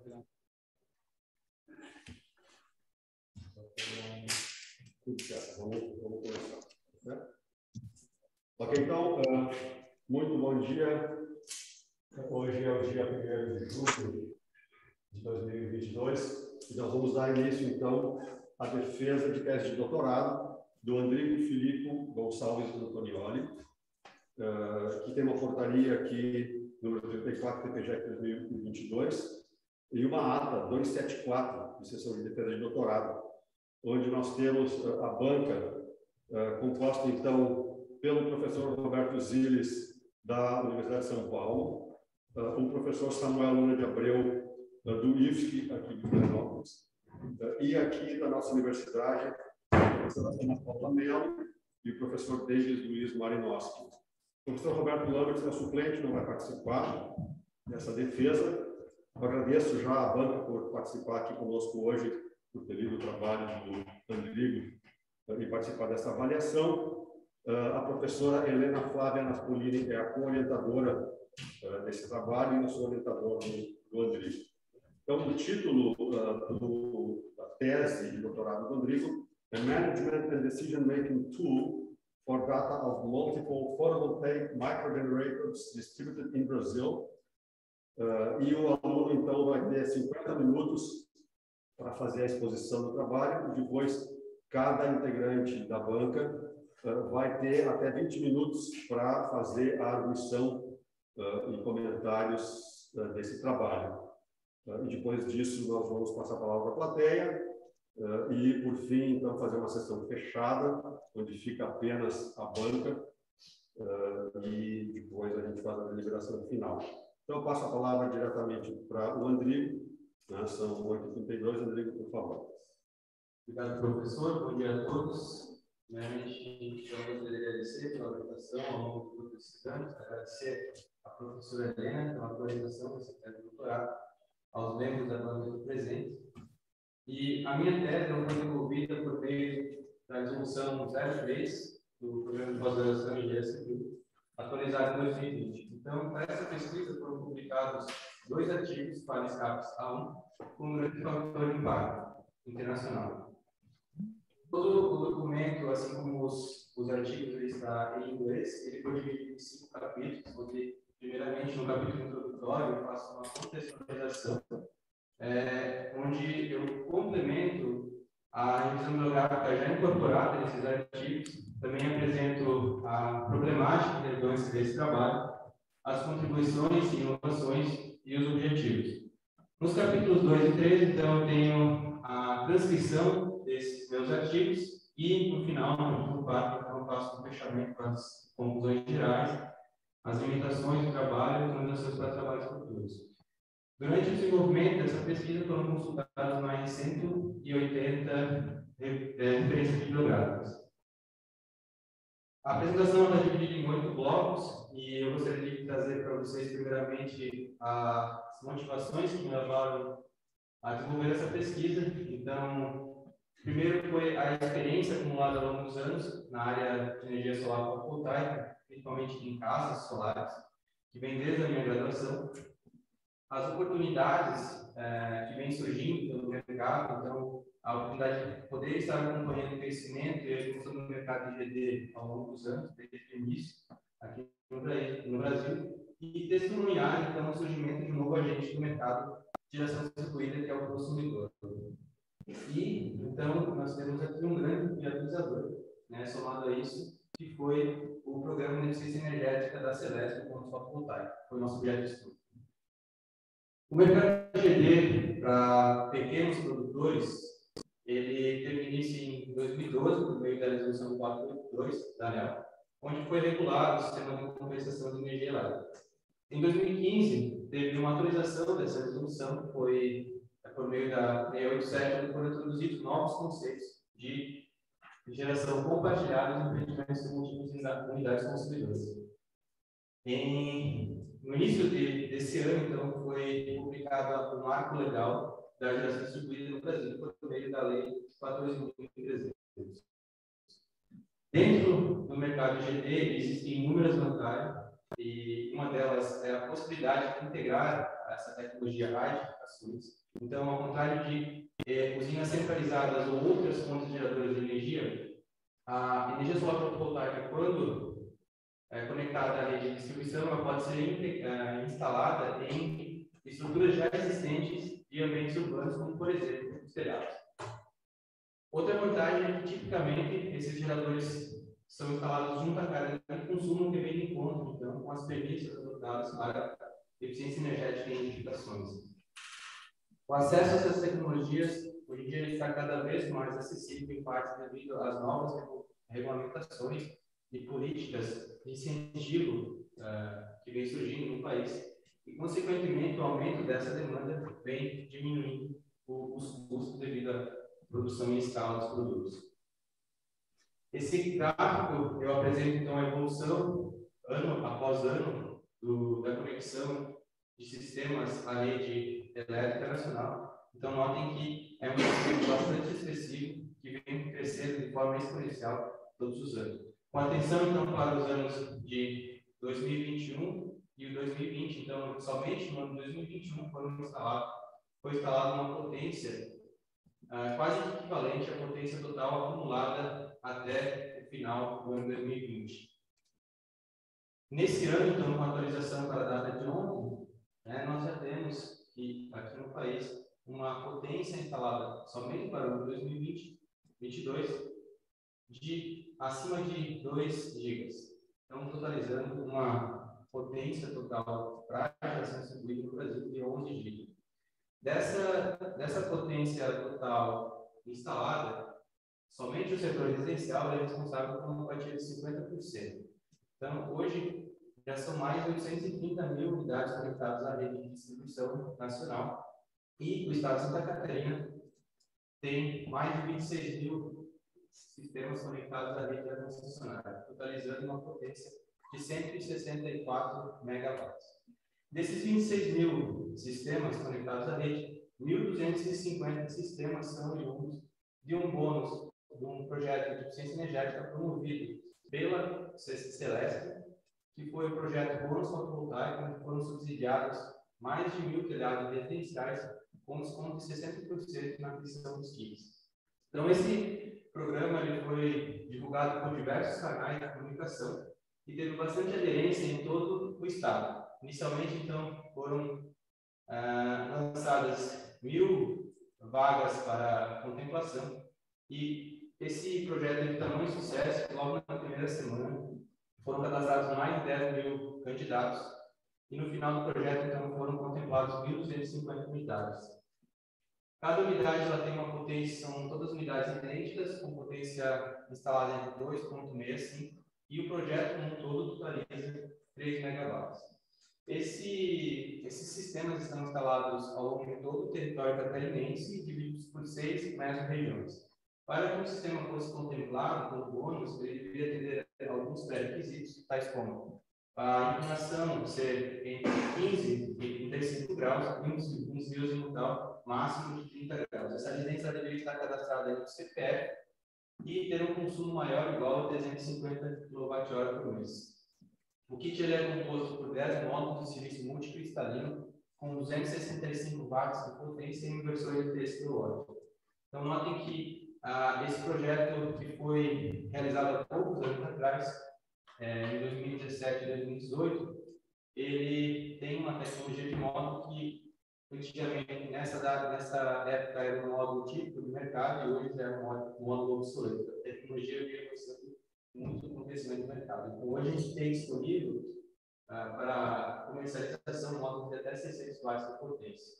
Tudo certo, vamos começar. Né? Ok, então, muito bom dia. Hoje é o dia 1º de julho de 2022 e nós vamos dar início, então, à defesa de tese de doutorado do Andrigo Filipe Gonçalves Antonioli, que tem uma portaria aqui, número 34, TPGEC 2022, e uma ata 274, de sessão de defesa de doutorado, onde nós temos a banca composta, então, pelo professor Roberto Ziles, da Universidade de São Paulo, o professor Samuel Luna de Abreu, do IFSC, aqui de Florianópolis, e aqui da nossa universidade, a professora Ana Paula Mello e o professor Davis Luiz Marinowski. O professor Roberto Lambert é suplente, não vai participar dessa defesa. Eu agradeço já a banca por participar aqui conosco hoje, por ter lido o trabalho do Andrigo e participar dessa avaliação. A professora Helena Flávia Naspolini é a co-orientadora desse trabalho e eu sou orientador do Andrigo. Então, o título da tese de doutorado do Andrigo é Management and Decision Making Tool for Data of Multiple Photovoltaic Microgenerators Distributed in Brazil. E o aluno, então, vai ter 50 minutos para fazer a exposição do trabalho, e depois cada integrante da banca vai ter até 20 minutos para fazer a arguição e comentários desse trabalho. E depois disso, nós vamos passar a palavra à plateia e, por fim, então, fazer uma sessão fechada, onde fica apenas a banca e depois a gente faz a deliberação final. Então, eu passo a palavra diretamente para o Andrigo, né? São 8h32. Andrigo, por favor. Obrigado, professor. Bom dia a todos. Primeiramente, eu gostaria de agradecer pela apresentação ao longo do grupo de estudantes, agradecer à professora Helena pela apresentação dessa tese de doutorado, aos membros da banca presentes. E a minha tese foi desenvolvida por meio da resolução 03 do Programa de Pós-Graduação em Engenharia Civil, atualizado em 2020. Então, para essa pesquisa foram publicados 2 artigos para escapes A1 com um grande fator de impacto internacional. Todo o documento, assim como os artigos, ele está em inglês. Ele foi dividido em 5 capítulos, onde, primeiramente, no capítulo introdutório, eu faço uma contextualização, onde eu complemento a revisão bibliográfica já incorporada nesses artigos. Também apresento a problemática de relevância desse trabalho, as contribuições e inovações e os objetivos. Nos capítulos 2 e 3, então, eu tenho a transcrição desses meus artigos e, no final, no capítulo 4, então, eu faço um fechamento com as conclusões gerais, as limitações do trabalho e recomendações para trabalhos futuros. Durante o desenvolvimento dessa pesquisa, foram consultadas mais de 180 referências bibliográficas. A apresentação está dividida em 8 blocos e eu gostaria de trazer para vocês, primeiramente, as motivações que me levaram a desenvolver essa pesquisa. Então, primeiro foi a experiência acumulada ao longo dos anos na área de energia solar fotovoltaica, principalmente em casas solares, que vem desde a minha graduação. As oportunidades que vêm surgindo pelo mercado, então, a oportunidade de poder estar acompanhando o crescimento e a evolução do mercado de GD ao longo dos anos, desde o início, aqui no Brasil, e testemunhar, então, o surgimento de um novo agente do mercado de geração distribuída, que é o consumidor. E, então, nós temos aqui um grande viabilizador, né, somado a isso, que foi o Programa de Eficiência Energética da Celesc com o fotovoltaico, foi o nosso objeto de estudo. O mercado de GD para pequenos produtores, ele teve início em 2012, por meio da resolução 482 da ANEEL, onde foi regulado o sistema de compensação de energia elétrica. Em 2015, teve uma atualização dessa resolução, que foi por meio da 687, onde foram introduzidos novos conceitos de geração compartilhada de empreendimentos com múltiplas unidades consumidoras. No início desse ano, então, foi publicado o marco legal da geração distribuída no Brasil, por meio da Lei 14.300. Dentro do mercado GD, existem inúmeras vantagens, e uma delas é a possibilidade de integrar essa tecnologia há edificações. Então, ao contrário de usinas centralizadas ou outras fontes geradoras de energia, a energia solar fotovoltaica, quando conectada à rede de distribuição, ela pode ser instalada em estruturas já existentes de ambientes urbanos, como, por exemplo, os telhados. Outra vantagem é que, tipicamente, esses geradores são instalados junto à carga de consumo que vem de encontro, então, com as premissas adotadas para eficiência energética em edificações. O acesso a essas tecnologias, hoje em dia, está cada vez mais acessível, em parte devido às novas regulamentações e políticas de incentivo que vem surgindo no país. E, consequentemente, o aumento dessa demanda vem diminuindo os custos devido à produção em escala dos produtos. Esse gráfico eu apresento, então, a evolução, ano após ano, da conexão de sistemas à rede elétrica nacional. Então, notem que é um crescimento bastante expressivo, que vem crescendo de forma exponencial todos os anos. Com atenção, então, para os anos de 2021 e o 2020, então, somente no ano de 2021 foi instalada uma potência quase equivalente à potência total acumulada até o final do ano 2020. Nesse ano, então, com a atualização para a data de ontem, nós já temos aqui no país uma potência instalada somente para o ano 2022 de acima de 2 gigas. Então, totalizando uma potência total para a geração distribuída no Brasil de 11 gigas. Dessa potência total instalada, somente o setor residencial é responsável por uma fatia de 50%. Então, hoje, já são mais de 830 mil unidades conectadas à rede de distribuição nacional e o estado de Santa Catarina tem mais de 26 mil sistemas conectados à rede da concessionária, totalizando uma potência de 164 megawatts. Desses 26 mil sistemas conectados à rede, 1.250 sistemas são oriundos de um bônus, de um projeto de eficiência energética promovido pela Celesc, que foi o projeto Bônus Fotovoltaico, onde foram subsidiados mais de 1.000 telhados residenciais, com desconto de 60% na aquisição dos kits. Então, esse programa ele foi divulgado por diversos canais de comunicação e teve bastante aderência em todo o estado. Inicialmente, então, foram lançadas 1.000 vagas para contemplação e esse projeto de tamanho sucesso, logo na primeira semana, foram cadastrados mais de 10 mil candidatos e no final do projeto, então, foram contemplados 1.250 unidades. Cada unidade ela tem uma potência, são todas unidades idênticas, com potência instalada de 2,65 e o projeto como um todo totaliza 3 megawatts. Esses sistemas estão instalados ao longo de todo o território catarinense, divididos por 6 mesorregiões. Para que o sistema fosse contemplado com bônus, ele deveria atender alguns pré-requisitos, tais como a inclinação ser entre 15 e 35 graus e um desvio azimutal máximo de 30 graus. Essa residência deveria estar cadastrada no CPF e ter um consumo maior ou igual a 350 kWh por mês. O kit ele é composto por 10 módulos de silício multicristalino com 265 watts de potência e inversor de 3 kW. Então, notem que esse projeto que foi realizado há poucos anos atrás, em 2017 e 2018, ele tem uma tecnologia de módulo que, antigamente, nessa época, era um módulo típico do mercado e hoje é um módulo obsoleto. A tecnologia vem avançando muito no crescimento do mercado. Então, hoje a gente tem disponível para comercialização módulos de até 600 watts de potência.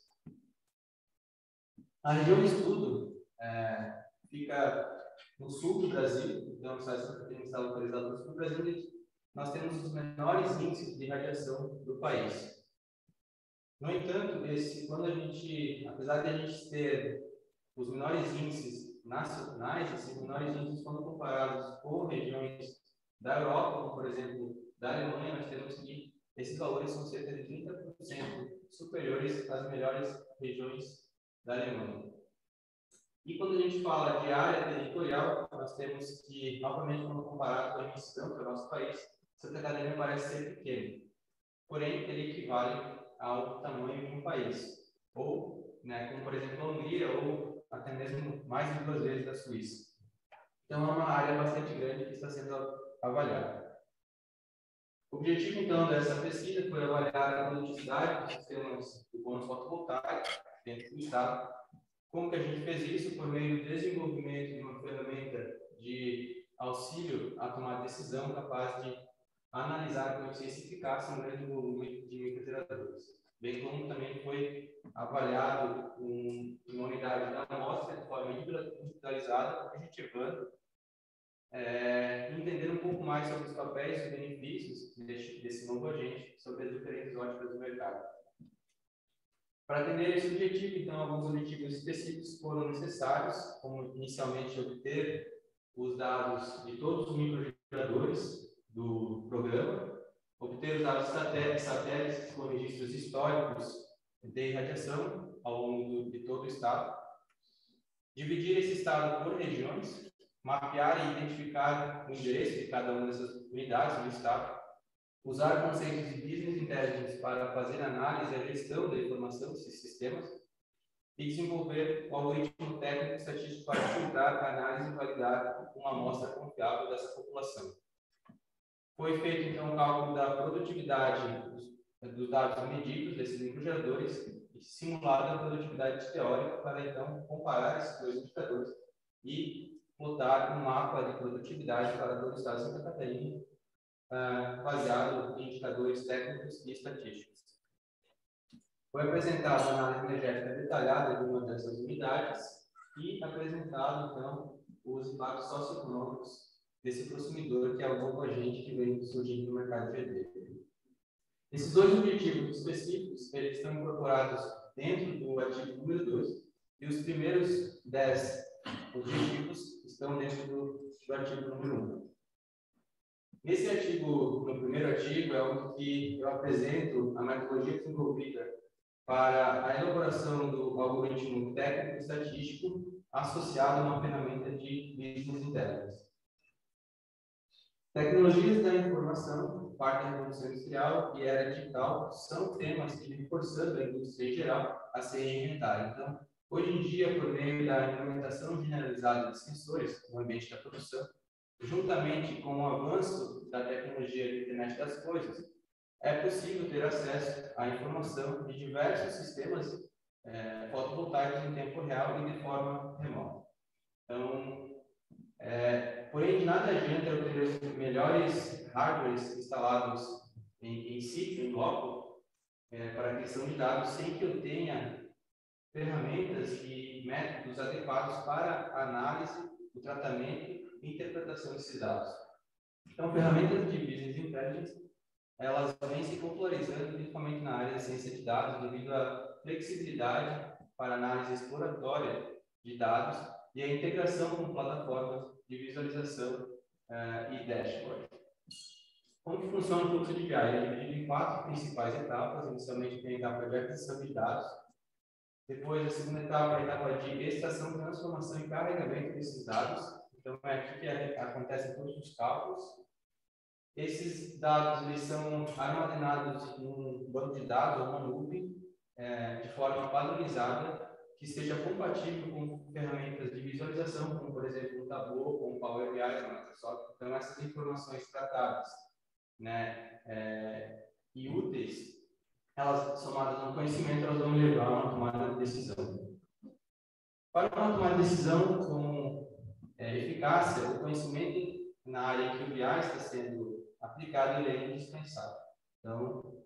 A região de estudo fica no sul do Brasil, então, se você tem estado localizado no sul do Brasil, nós temos os menores índices de radiação do país. No entanto, apesar de a gente ter os menores índices nacionais, esses menores índices, quando comparados com regiões da Europa, como, por exemplo, da Alemanha, nós temos que esses valores são cerca de 30% superiores às melhores regiões da Alemanha. E quando a gente fala de área territorial, nós temos que, novamente, quando comparado com a emissão para o nosso país, Santa Catarina parece ser pequeno. Porém, ele equivale ao tamanho de um país, ou, né, como por exemplo a Hungria, ou até mesmo mais de 2 vezes a Suíça. Então é uma área bastante grande que está sendo avaliada. O objetivo, então, dessa pesquisa foi avaliar a produtividade dos sistemas de bônus fotovoltaicos dentro do Estado. Como que a gente fez isso? Por meio do desenvolvimento de uma ferramenta de auxílio a tomar decisão capaz de analisar com eficiência e eficácia um grande volume de microgeradores. Bem como também foi avaliado uma unidade da amostra de forma individualizada, objetivando entender um pouco mais sobre os papéis e benefícios desse novo agente sobre as diferentes óticas do mercado. Para atender esse objetivo, então, alguns objetivos específicos foram necessários, como inicialmente obter os dados de todos os microgeradores do programa, obter os dados satélites com registros históricos de irradiação ao longo de todo o estado, dividir esse estado por regiões, mapear e identificar o endereço de cada uma dessas unidades do estado, usar conceitos de business intelligence para fazer análise e a gestão da informação desses sistemas e desenvolver um algoritmo técnico estatístico para filtrar, análise e validar uma amostra confiável dessa população. Foi feito, então, o cálculo da produtividade dos dados medidos desses microgeradores e simulada a produtividade teórica para, então, comparar esses dois indicadores e plotar um mapa de produtividade para todo o estado de Santa Catarina, baseado em indicadores técnicos e estatísticos. Foi apresentada uma análise energética detalhada de uma dessas unidades e apresentado, então, os impactos socioeconômicos desse consumidor, que é o novo agente que vem surgindo no mercado de GD. Esses dois objetivos específicos eles estão incorporados dentro do artigo número 2 e os primeiros 10 objetivos estão dentro do artigo número 1. Nesse artigo, no primeiro artigo, é onde que eu apresento a metodologia desenvolvida para a elaboração do algoritmo técnico estatístico associado a uma ferramenta de business intelligence. Tecnologias da informação, parte da revolução industrial e era digital são temas que vêm forçando a indústria em geral a se reinventar. Então, hoje em dia, por meio da implementação generalizada de sensores no ambiente da produção, juntamente com o avanço da tecnologia da internet das coisas, é possível ter acesso à informação de diversos sistemas fotovoltaicos em tempo real e de forma remota. Então, porém, de nada adianta eu ter os melhores hardwares instalados em sítio, em loco, para a questão de dados, sem que eu tenha ferramentas e métodos adequados para a análise, o tratamento e interpretação desses dados. Então, ferramentas de business intelligence, elas vêm se popularizando principalmente na área de ciência de dados devido à flexibilidade para análise exploratória de dados e a integração com plataformas de visualização e dashboard. Como que funciona o fluxo de BI? Ele é dividido em 4 principais etapas. Inicialmente tem a etapa de aquisição de dados, depois a segunda etapa é a etapa de extração, transformação e carregamento desses dados. Então é aqui que acontecem todos os cálculos. Esses dados eles são armazenados em um banco de dados ou uma nuvem de forma padronizada que seja compatível com ferramentas de visualização, como por exemplo o Tableau ou o Power BI da Microsoft. Então essas informações tratadas, né, e úteis, elas somadas no conhecimento, elas vão levar a uma tomada de decisão. Para uma tomada de decisão com eficácia, o conhecimento na área em que o BI está sendo aplicado ele é indispensável. Então,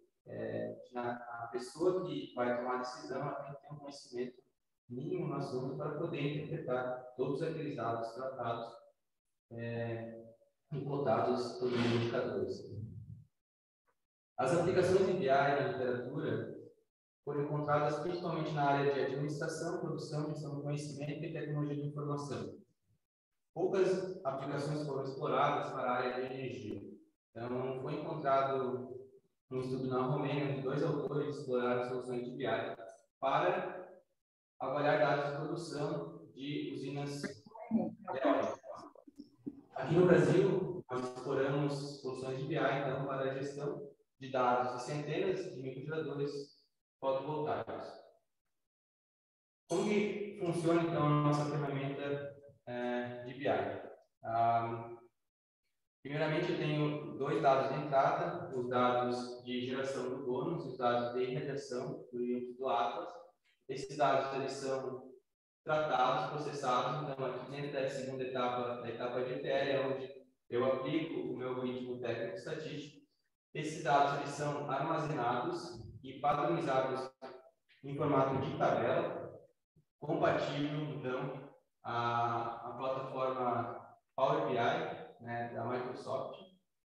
a pessoa que vai tomar a decisão ela tem que ter um conhecimento mínimo no assunto para poder interpretar todos aqueles dados tratados e plotados todos os indicadores. As aplicações de BI na literatura foram encontradas principalmente na área de administração, produção, gestão do conhecimento e tecnologia de informação. Poucas aplicações foram exploradas para a área de energia. Então, foi encontrado um estudo na Romênia, onde 2 autores exploraram soluções de BI para avaliar dados de produção de usinas eólicas. Aqui no Brasil, nós exploramos soluções de BI, então, para a gestão de dados de centenas de microgeradores fotovoltaicos. Como que funciona, então, a nossa ferramenta de BI? Primeiramente, eu tenho dois dados de entrada, os dados de geração do bônus, os dados de irradiação do Atlas. Esses dados eles são tratados, processados, então aqui dentro da segunda etapa, da etapa de ETL, é onde eu aplico o meu algoritmo técnico estatístico. Esses dados eles são armazenados e padronizados em formato de tabela, compatível, então, à plataforma Power BI, né, da Microsoft.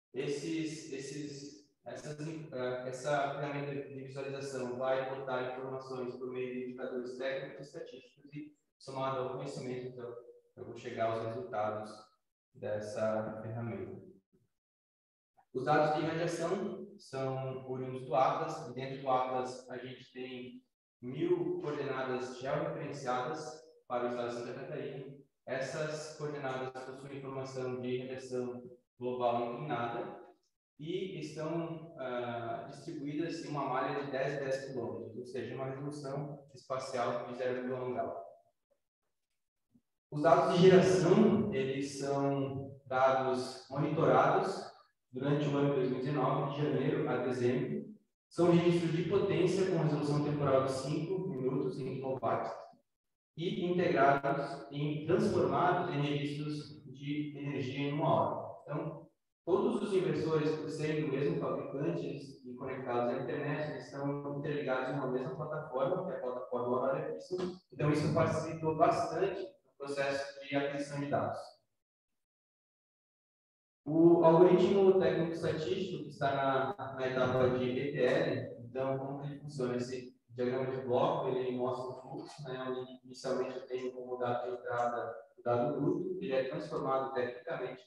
Essa ferramenta de visualização vai botar informações por meio de indicadores técnicos e estatísticos e, somado ao conhecimento, então, eu vou chegar aos resultados dessa ferramenta. Os dados de irradiação são oriundos do Atlas, e dentro do Atlas a gente tem 1000 coordenadas georreferenciadas para o estado de Santa Catarina. Essas coordenadas possuem informação de irradiação global inclinada e estão distribuídas em uma malha de 10 km, ou seja, uma resolução espacial de 0,1 grau. Os dados de geração, eles são dados monitorados durante o ano de 2019, de janeiro a dezembro. São registros de potência com resolução temporal de 5 minutos em kW e integrados transformados em registros de energia em 1 hora. Então, todos os inversores, por serem do mesmo fabricante e conectados à internet, eles estão interligados em uma mesma plataforma, que é a plataforma Horário Fixo. Então, isso facilitou bastante o processo de aquisição de dados. O algoritmo técnico-estatístico, que está na etapa de ETL, então, como ele funciona? Esse diagrama de bloco, ele mostra o fluxo, né, onde inicialmente eu tenho como dado de entrada o dado bruto, ele é transformado tecnicamente,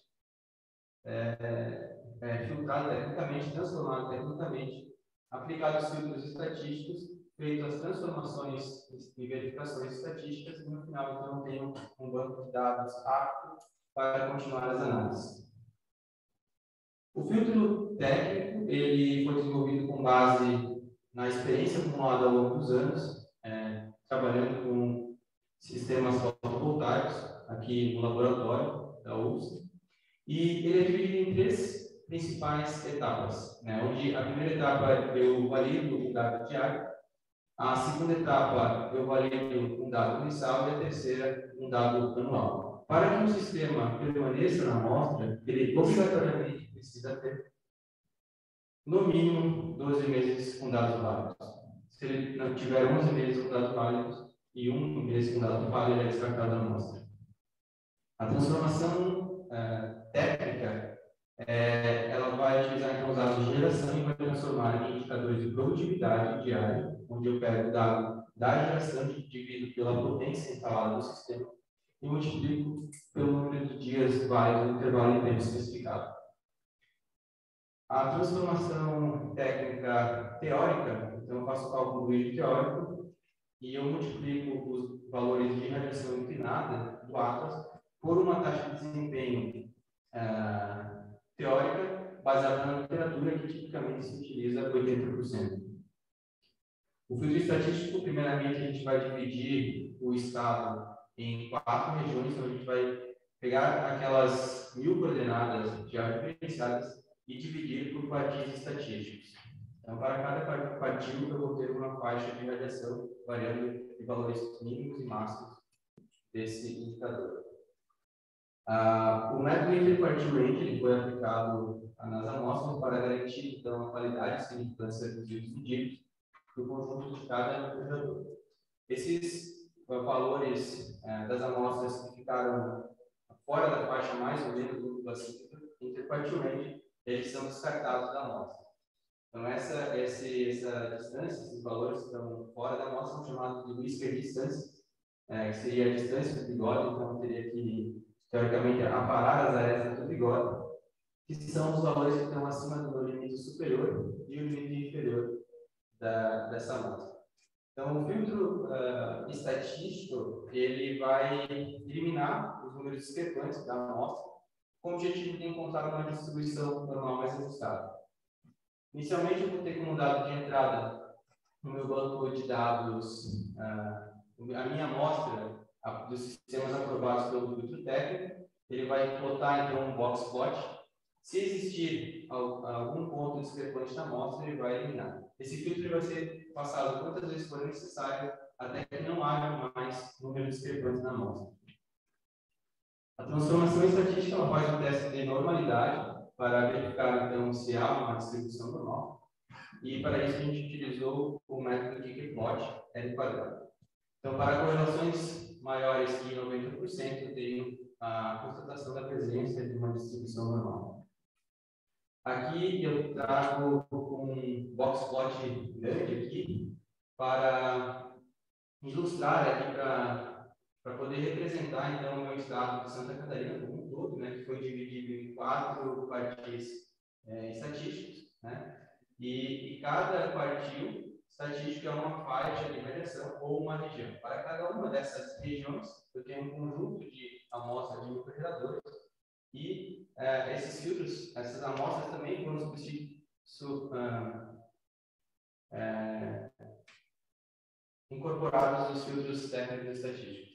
filtrado tecnicamente, transformado tecnicamente, aplicado os filtros estatísticos, feitas as transformações e verificações estatísticas, e no final, então, eu tenho um banco de dados apto para continuar as análises. O filtro técnico, ele foi desenvolvido com base na experiência acumulada ao longo dos anos, trabalhando com sistemas fotovoltaicos aqui no laboratório da UFSC, e ele é dividido em 3 principais etapas, né, onde a primeira etapa eu valido o dado diário, a segunda etapa eu valido um dado mensal e a terceira um dado anual. Para que um sistema permaneça na amostra, ele obrigatoriamente precisa ter no mínimo 12 meses com dados válidos. Se ele não tiver 11 meses com dados válidos e 1 mês com dados válidos, ele é descartado da amostra. A transformação técnica, ela vai utilizar então os dados de geração e vai transformar em indicadores de produtividade diária, onde eu pego o dado da geração, divido pela potência instalada no sistema e multiplico pelo número de dias válidos no intervalo de tempo especificado. A transformação técnica teórica, então eu faço o cálculo do índice teórico e eu multiplico os valores de radiação inclinada do Atlas por uma taxa de desempenho teórica baseada na literatura, que tipicamente se utiliza 80%. O filtro estatístico, primeiramente, a gente vai dividir o estado em 4 regiões, então a gente vai pegar aquelas 1000 coordenadas já referenciadas e dividir por quadris estatísticos. Então, para cada quadril, eu vou ter uma faixa de radiação variando de valores mínimos e máximos desse indicador. O método interquartil range ele foi aplicado nas amostras para garantir então, a qualidade e significância dos medidos do conjunto de cada indicador. Esses valores das amostras que ficaram fora da faixa mais ou menos do interquartil range, eles são descartados da amostra. Então, essa distância, esses valores que estão fora da amostra são chamados de whisker distance, que seria a distância do bigode, então eu teria que, teoricamente, aparar as arestas do bigode, que são os valores que estão acima do limite superior e o limite inferior dessa amostra. Então, o filtro estatístico, ele vai eliminar os números discrepantes da amostra, com o objetivo de encontrar uma distribuição normal mais ajustada. Inicialmente, eu vou ter como dado de entrada no meu banco de dados a minha amostra dos sistemas aprovados pelo filtro técnico. Ele vai plotar, então, um box plot. Se existir algum ponto discrepante na amostra, ele vai eliminar. Esse filtro ele vai ser passado quantas vezes for necessário, até que não haja mais número discrepante na amostra. A transformação estatística ela faz um teste de normalidade para verificar, então, se há uma distribuição normal. E, para isso, a gente utilizou o método de Ggplot L quadrado. Então, para correlações maiores que 90%, eu tenho a constatação da presença de uma distribuição normal. Aqui eu trago um box plot grande aqui para ilustrar aqui para poder representar então o meu estado de Santa Catarina como um todo, né, que foi dividido em 4 quartis estatísticos, né, e cada quartil estatístico é uma faixa de variação ou uma região. Para cada uma dessas regiões, eu tenho um conjunto de amostras de microgeradores e esses filtros, essas amostras também foram incorporados nos filtros técnicos estatísticos.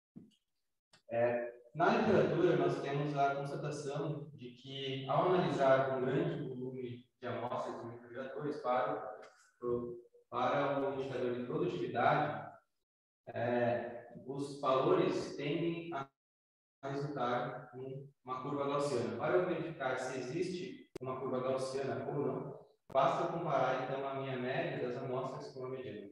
Na literatura, nós temos a constatação de que, ao analisar um grande volume de amostras de microgeradores para o indicador de produtividade, os valores tendem a resultar em uma curva gaussiana. Para eu verificar se existe uma curva gaussiana ou não, basta comparar, então, a minha média das amostras com a mediana.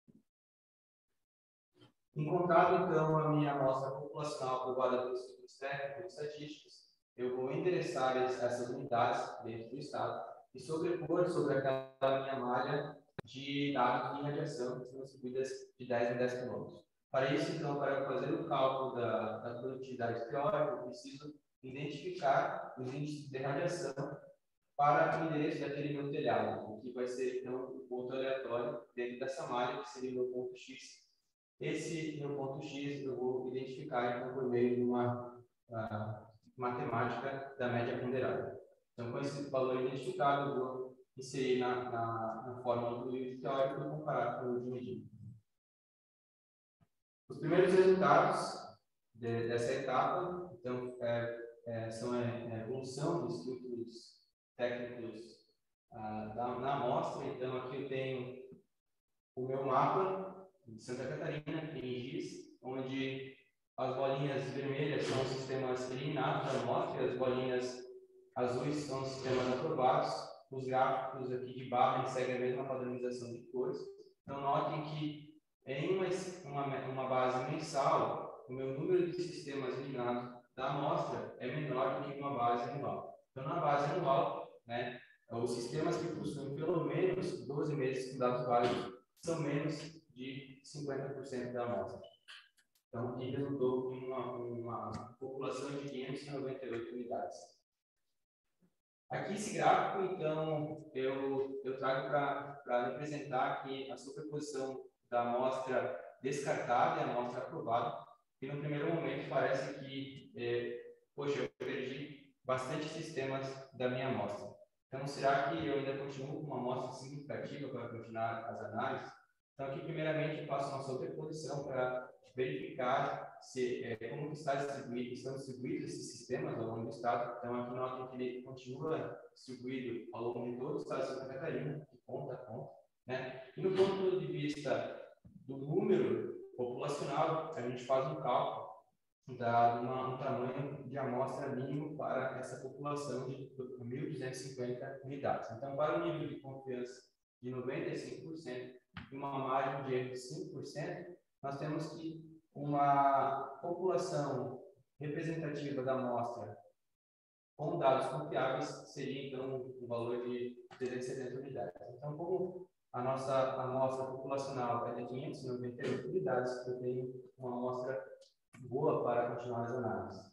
Encontrado, então, a minha amostra populacional aprovada pelos filtros técnicos e estatísticos, eu vou endereçar essas unidades dentro do estado e sobrepor sobre aquela minha malha de dados de radiação que são distribuídas de 10 em 10 km. Para isso, então, para eu fazer o cálculo da produtividade teórica, eu preciso identificar os índices de radiação para o endereço daquele meu telhado, o que vai ser, então, um ponto aleatório dentro dessa malha, que seria o meu ponto X. Esse meu ponto X eu vou identificar, então, por meio de uma matemática da média ponderada. Então, com esse valor identificado, eu vou inserir na fórmula do livro teórico e comparar com o de medida. Os primeiros resultados dessa etapa, então, são a evolução dos filtros técnicos na amostra. Então, aqui eu tenho o meu mapa de Santa Catarina, em GIS, onde as bolinhas vermelhas são os sistemas eliminados da amostra e as bolinhas azuis são os sistemas aprovados. Os gráficos aqui de barra seguem a mesma padronização de cores. Então, notem que em uma base mensal, o meu número de sistemas eliminados da amostra é menor do que uma base anual. Então, na base anual, né, os sistemas que possuem pelo menos 12 meses de dados válidos são menos de 50% da amostra. Então, aqui resultou em uma população de 598 unidades. Aqui, esse gráfico, então, eu trago para representar aqui a superposição da amostra descartada e a amostra aprovada, que no primeiro momento parece que, poxa, eu perdi bastante sistemas da minha amostra. Então, será que eu ainda continuo com uma amostra significativa para continuar as análises? Então, aqui, primeiramente, eu faço uma sobreposição para verificar como que estão distribuídos esses sistemas ao longo do estado. Então, aqui notem que ele continua distribuído ao longo de todo o estado de Santa Catarina, de ponta a ponta, né? E no ponto de vista do número populacional, a gente faz um cálculo dado um tamanho de amostra mínimo para essa população de 1.250 unidades. Então, para um nível de confiança de 95% e uma margem de erro de 5%, nós temos que uma população representativa da amostra com dados confiáveis seria, então, um valor de 370 unidades. Então, como a nossa amostra populacional é de 598 unidades, eu tenho uma amostra boa para continuar as análises.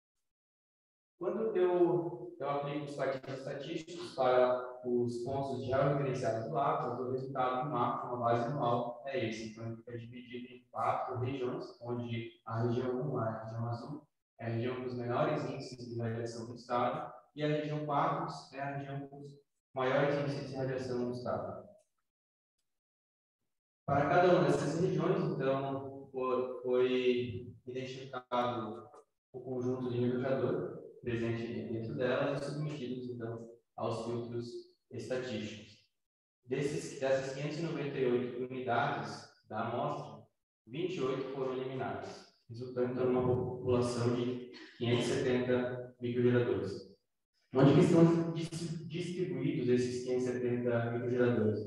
Quando eu aplico os partidos estatísticos para os pontos georreferenciados do Atlas, o resultado do mapa, uma base anual, é esse. Então, ele fica dividido em 4 regiões, onde a região 1, a região azul, é a região com os menores índices de radiação do estado, e a região 4 é a região com os maiores índices de radiação do estado. Para cada uma dessas regiões, então, foi identificado o conjunto de mercador presente dentro delas e submetidos, então, aos filtros estatísticos. Dessas 598 unidades da amostra, 28 foram eliminadas, resultando então numa população de 570 microgeradores. Onde que estão distribuídos esses 570 microgeradores?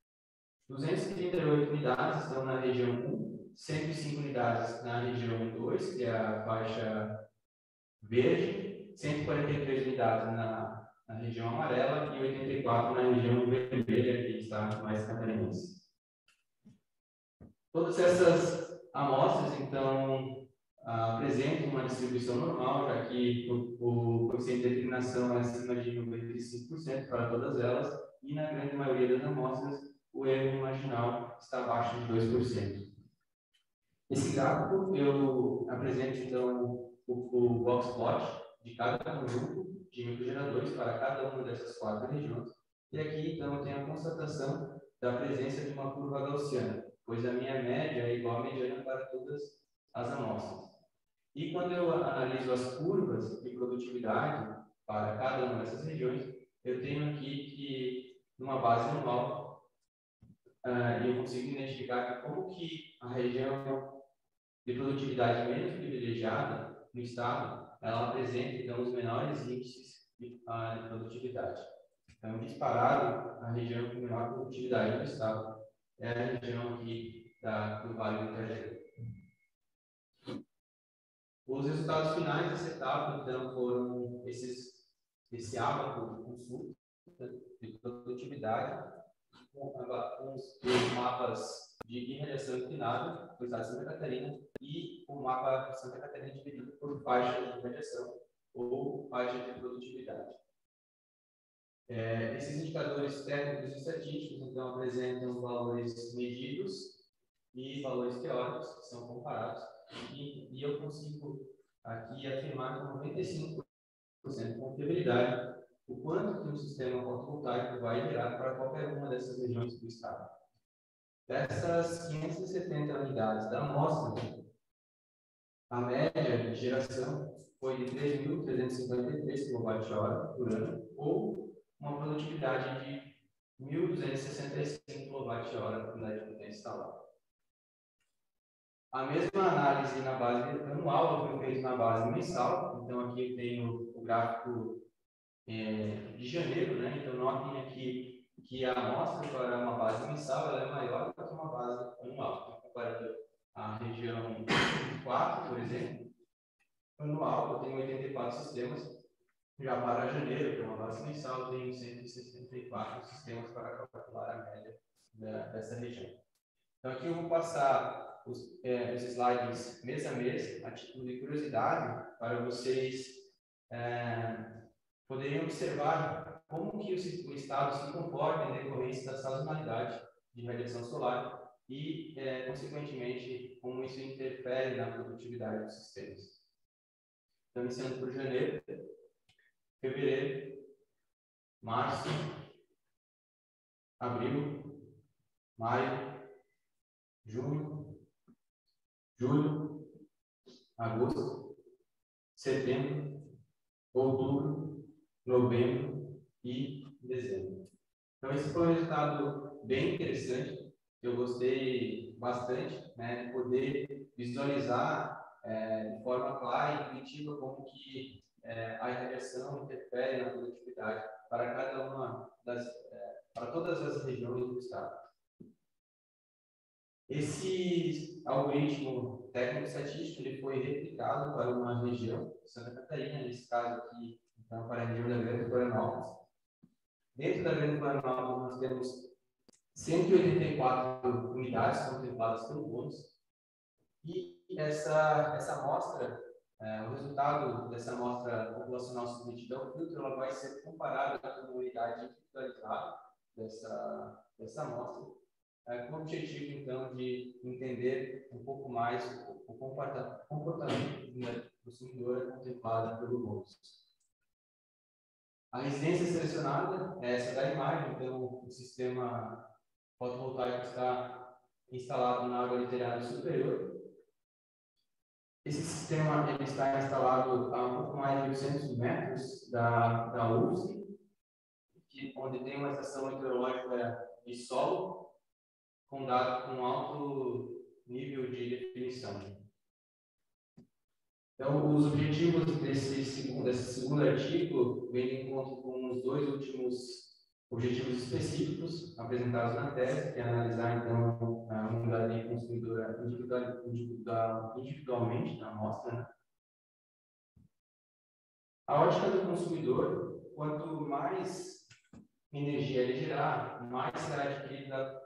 238 unidades estão na região 1, 105 unidades na região 2, que é a faixa verde, 143 unidades na região amarela e 84 na região vermelha, que está mais catarinense. Todas essas amostras, então, apresentam uma distribuição normal, já que o coeficiente de declinação é acima de 95% para todas elas, e na grande maioria das amostras, o erro marginal está abaixo de 2%. Esse gráfico eu apresento, então, o box plot de cada conjunto de microgeradores para cada uma dessas 4 regiões. E aqui, então, eu tenho a constatação da presença de uma curva gaussiana, pois a minha média é igual à mediana para todas as amostras. E quando eu analiso as curvas de produtividade para cada uma dessas regiões, eu tenho aqui que, numa base anual, eu consigo identificar como que a região de produtividade menos privilegiada no estado, ela apresenta, então, os menores índices de produtividade. Então, disparado, a região com menor produtividade do estado é a região aqui do Vale do Itajaí. Os resultados finais dessa etapa, então, foram esse ábaco de consulta de produtividade, com os mapas de irradiação inclinada do estado de Santa Catarina e o mapa de Santa Catarina dividido por faixa de irradiação ou faixa de produtividade. Esses indicadores técnicos e estatísticos, então, apresentam valores medidos e valores teóricos que são comparados, e eu consigo aqui afirmar com 95% de confiabilidade o quanto que um sistema fotovoltaico vai gerar para qualquer uma dessas regiões do estado. Dessas 570 unidades da amostra, a média de geração foi de 3.353 kWh por ano, ou uma produtividade de 1.265 kWh por unidade de potência instalada. A mesma análise na base anual foi feita na base mensal, então aqui eu tenho o gráfico de janeiro, né? Então notem aqui que a amostra para uma base mensal ela é maior do que uma base anual. Então, comparando a região 4, por exemplo, anual eu tenho 84 sistemas, já para janeiro, que é uma base mensal, eu tenho 164 sistemas para calcular a média dessa região. Então aqui eu vou passar os slides mês a mês, a título de curiosidade, para vocês poderem observar como que o estado se comporta em decorrência da sazonalidade de radiação solar e, consequentemente, como isso interfere na produtividade dos sistemas. Então, iniciando por janeiro, fevereiro, março, abril, maio, junho, julho, agosto, setembro, outubro, novembro e dezembro. Então, esse foi um resultado bem interessante. Eu gostei bastante, né, de poder visualizar de forma clara e intuitiva como que a irradiação interfere na produtividade para cada uma para todas as regiões do estado. Esse algoritmo técnico-estatístico ele foi replicado para uma região, Santa Catarina, nesse caso aqui, então, para a região da Grande Florianópolis. Dentro da Grande Florianópolis, nós temos 184 unidades contempladas pelo bônus. E essa amostra, o resultado dessa amostra populacional submetida ao filtro, ela vai ser comparada com uma unidade individualizada dessa amostra, com o objetivo, então, de entender um pouco mais o comportamento do consumidor contemplado pelo bônus. A residência selecionada é essa da imagem, então o sistema fotovoltaico está instalado na água literária superior. Esse sistema ele está instalado a um pouco mais de 800 metros da UFSC, onde tem uma estação meteorológica de solo, com dados com alto nível de definição. Então, os objetivos desse segundo artigo vêm de encontro com os dois últimos objetivos específicos apresentados na tese, que é analisar, então, a unidade consumidora individualmente na amostra. Né? A ótica do consumidor, quanto mais energia ele gerar, mais será adquirida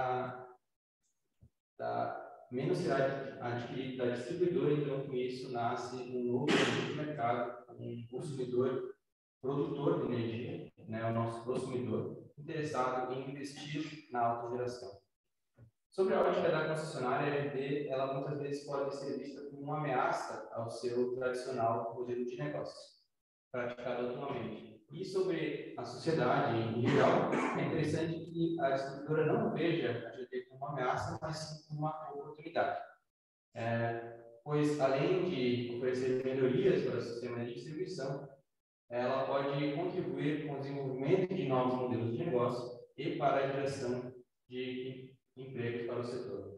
menos será adquirido da distribuidora, então com isso nasce um novo mercado, um consumidor produtor de energia, né, o nosso consumidor, interessado em investir na autogeração. Sobre a ótica da concessionária, a RD, ela muitas vezes pode ser vista como uma ameaça ao seu tradicional modelo de negócio, praticado atualmente. E sobre a sociedade em geral, é interessante que a distribuidora não veja a GT como uma ameaça, mas sim como uma oportunidade. Pois, além de oferecer melhorias para o sistema de distribuição, ela pode contribuir com o desenvolvimento de novos modelos de negócio e para a geração de empregos para o setor.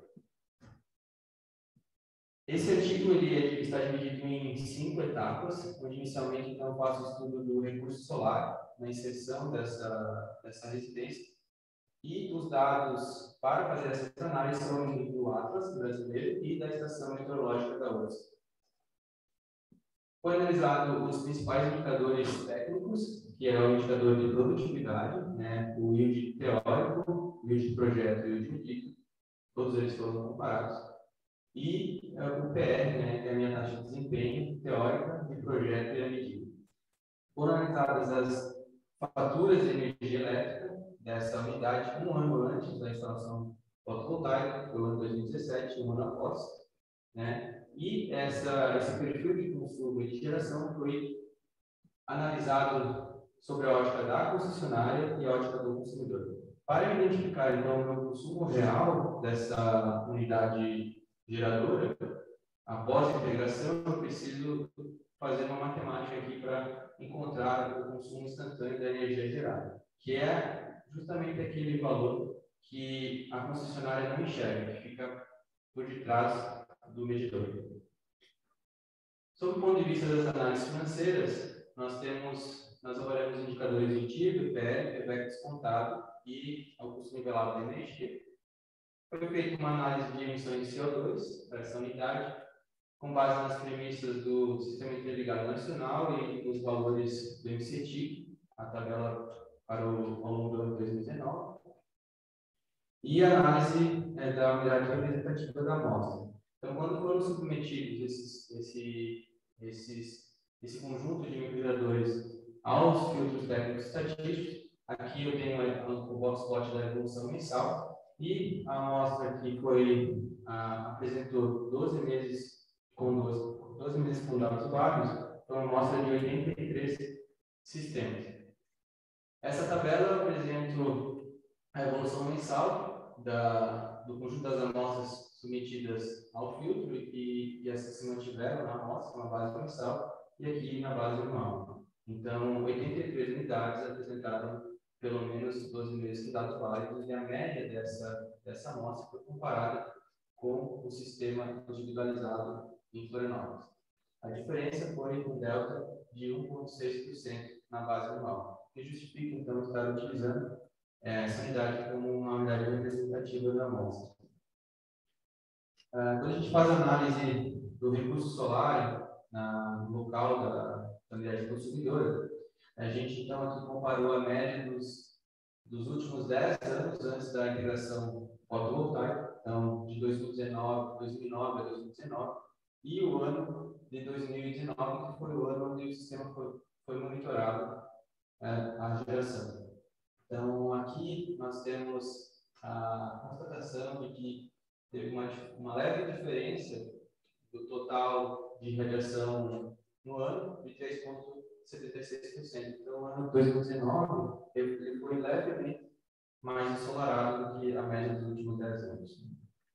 Esse artigo está dividido em 5 etapas, onde inicialmente então eu faço o estudo do recurso solar, na inserção dessa residência, e os dados para fazer essa análise são do Atlas brasileiro e da Estação Meteorológica da UFSC. Foi analisado os principais indicadores técnicos, que é o indicador de produtividade, né, o yield teórico, o yield de projeto e o yield medíocre, todos eles foram comparados. E o PR, né, que é a minha taxa de desempenho teórica de projeto e a medida. Foram analisadas as faturas de energia elétrica dessa unidade um ano antes da instalação fotovoltaica, foi o ano 2017, um ano após, né? E esse perfil de consumo e de geração foi analisado sobre a ótica da concessionária e a ótica do consumidor. Para identificar, então, o meu consumo real dessa unidade geradora, após a integração, eu preciso fazer uma matemática aqui para encontrar o consumo instantâneo da energia gerada, que é justamente aquele valor que a concessionária não enxerga, que fica por detrás do medidor. Sob o ponto de vista das análises financeiras, nós avaliamos indicadores de TIR, PL, PVEC descontado e o custo nivelado da energia. Foi feita uma análise de emissões de CO2 para essa unidade, com base nas premissas do Sistema Interligado Nacional e nos valores do MCTIC, a tabela ao longo do ano 2019, e a análise da unidade representativa da amostra. Então, quando foram submetidos esse conjunto de microgeradores aos filtros técnicos estatísticos, aqui eu tenho o hotspot da evolução mensal, e a amostra que apresentou 12 meses com dados vários, foi uma amostra de 83 sistemas. Essa tabela apresenta a evolução mensal do conjunto das amostras submetidas ao filtro e essas se mantiveram na amostra, na base mensal, e aqui na base anual. Então, 83 unidades apresentaram pelo menos 12 meses de dados válidos, e a média dessa amostra foi comparada com o sistema individualizado em Florianópolis. A diferença foi um delta de 1,6% na base anual, que justifica, então, estar utilizando essa unidade como uma unidade representativa da amostra. Quando a gente faz a análise do recurso solar no local da unidade consumidora, a gente, então, aqui comparou a média dos últimos 10 anos antes da integração fotovoltaica, então, de 2009 a 2019, e o ano de 2019, que foi o ano onde o sistema foi monitorado a geração. Então, aqui nós temos a constatação de que teve uma leve diferença do total de radiação no ano de 3,76%. Então, o ano 2019 ele foi levemente mais ensolarado do que a média dos últimos 10 anos.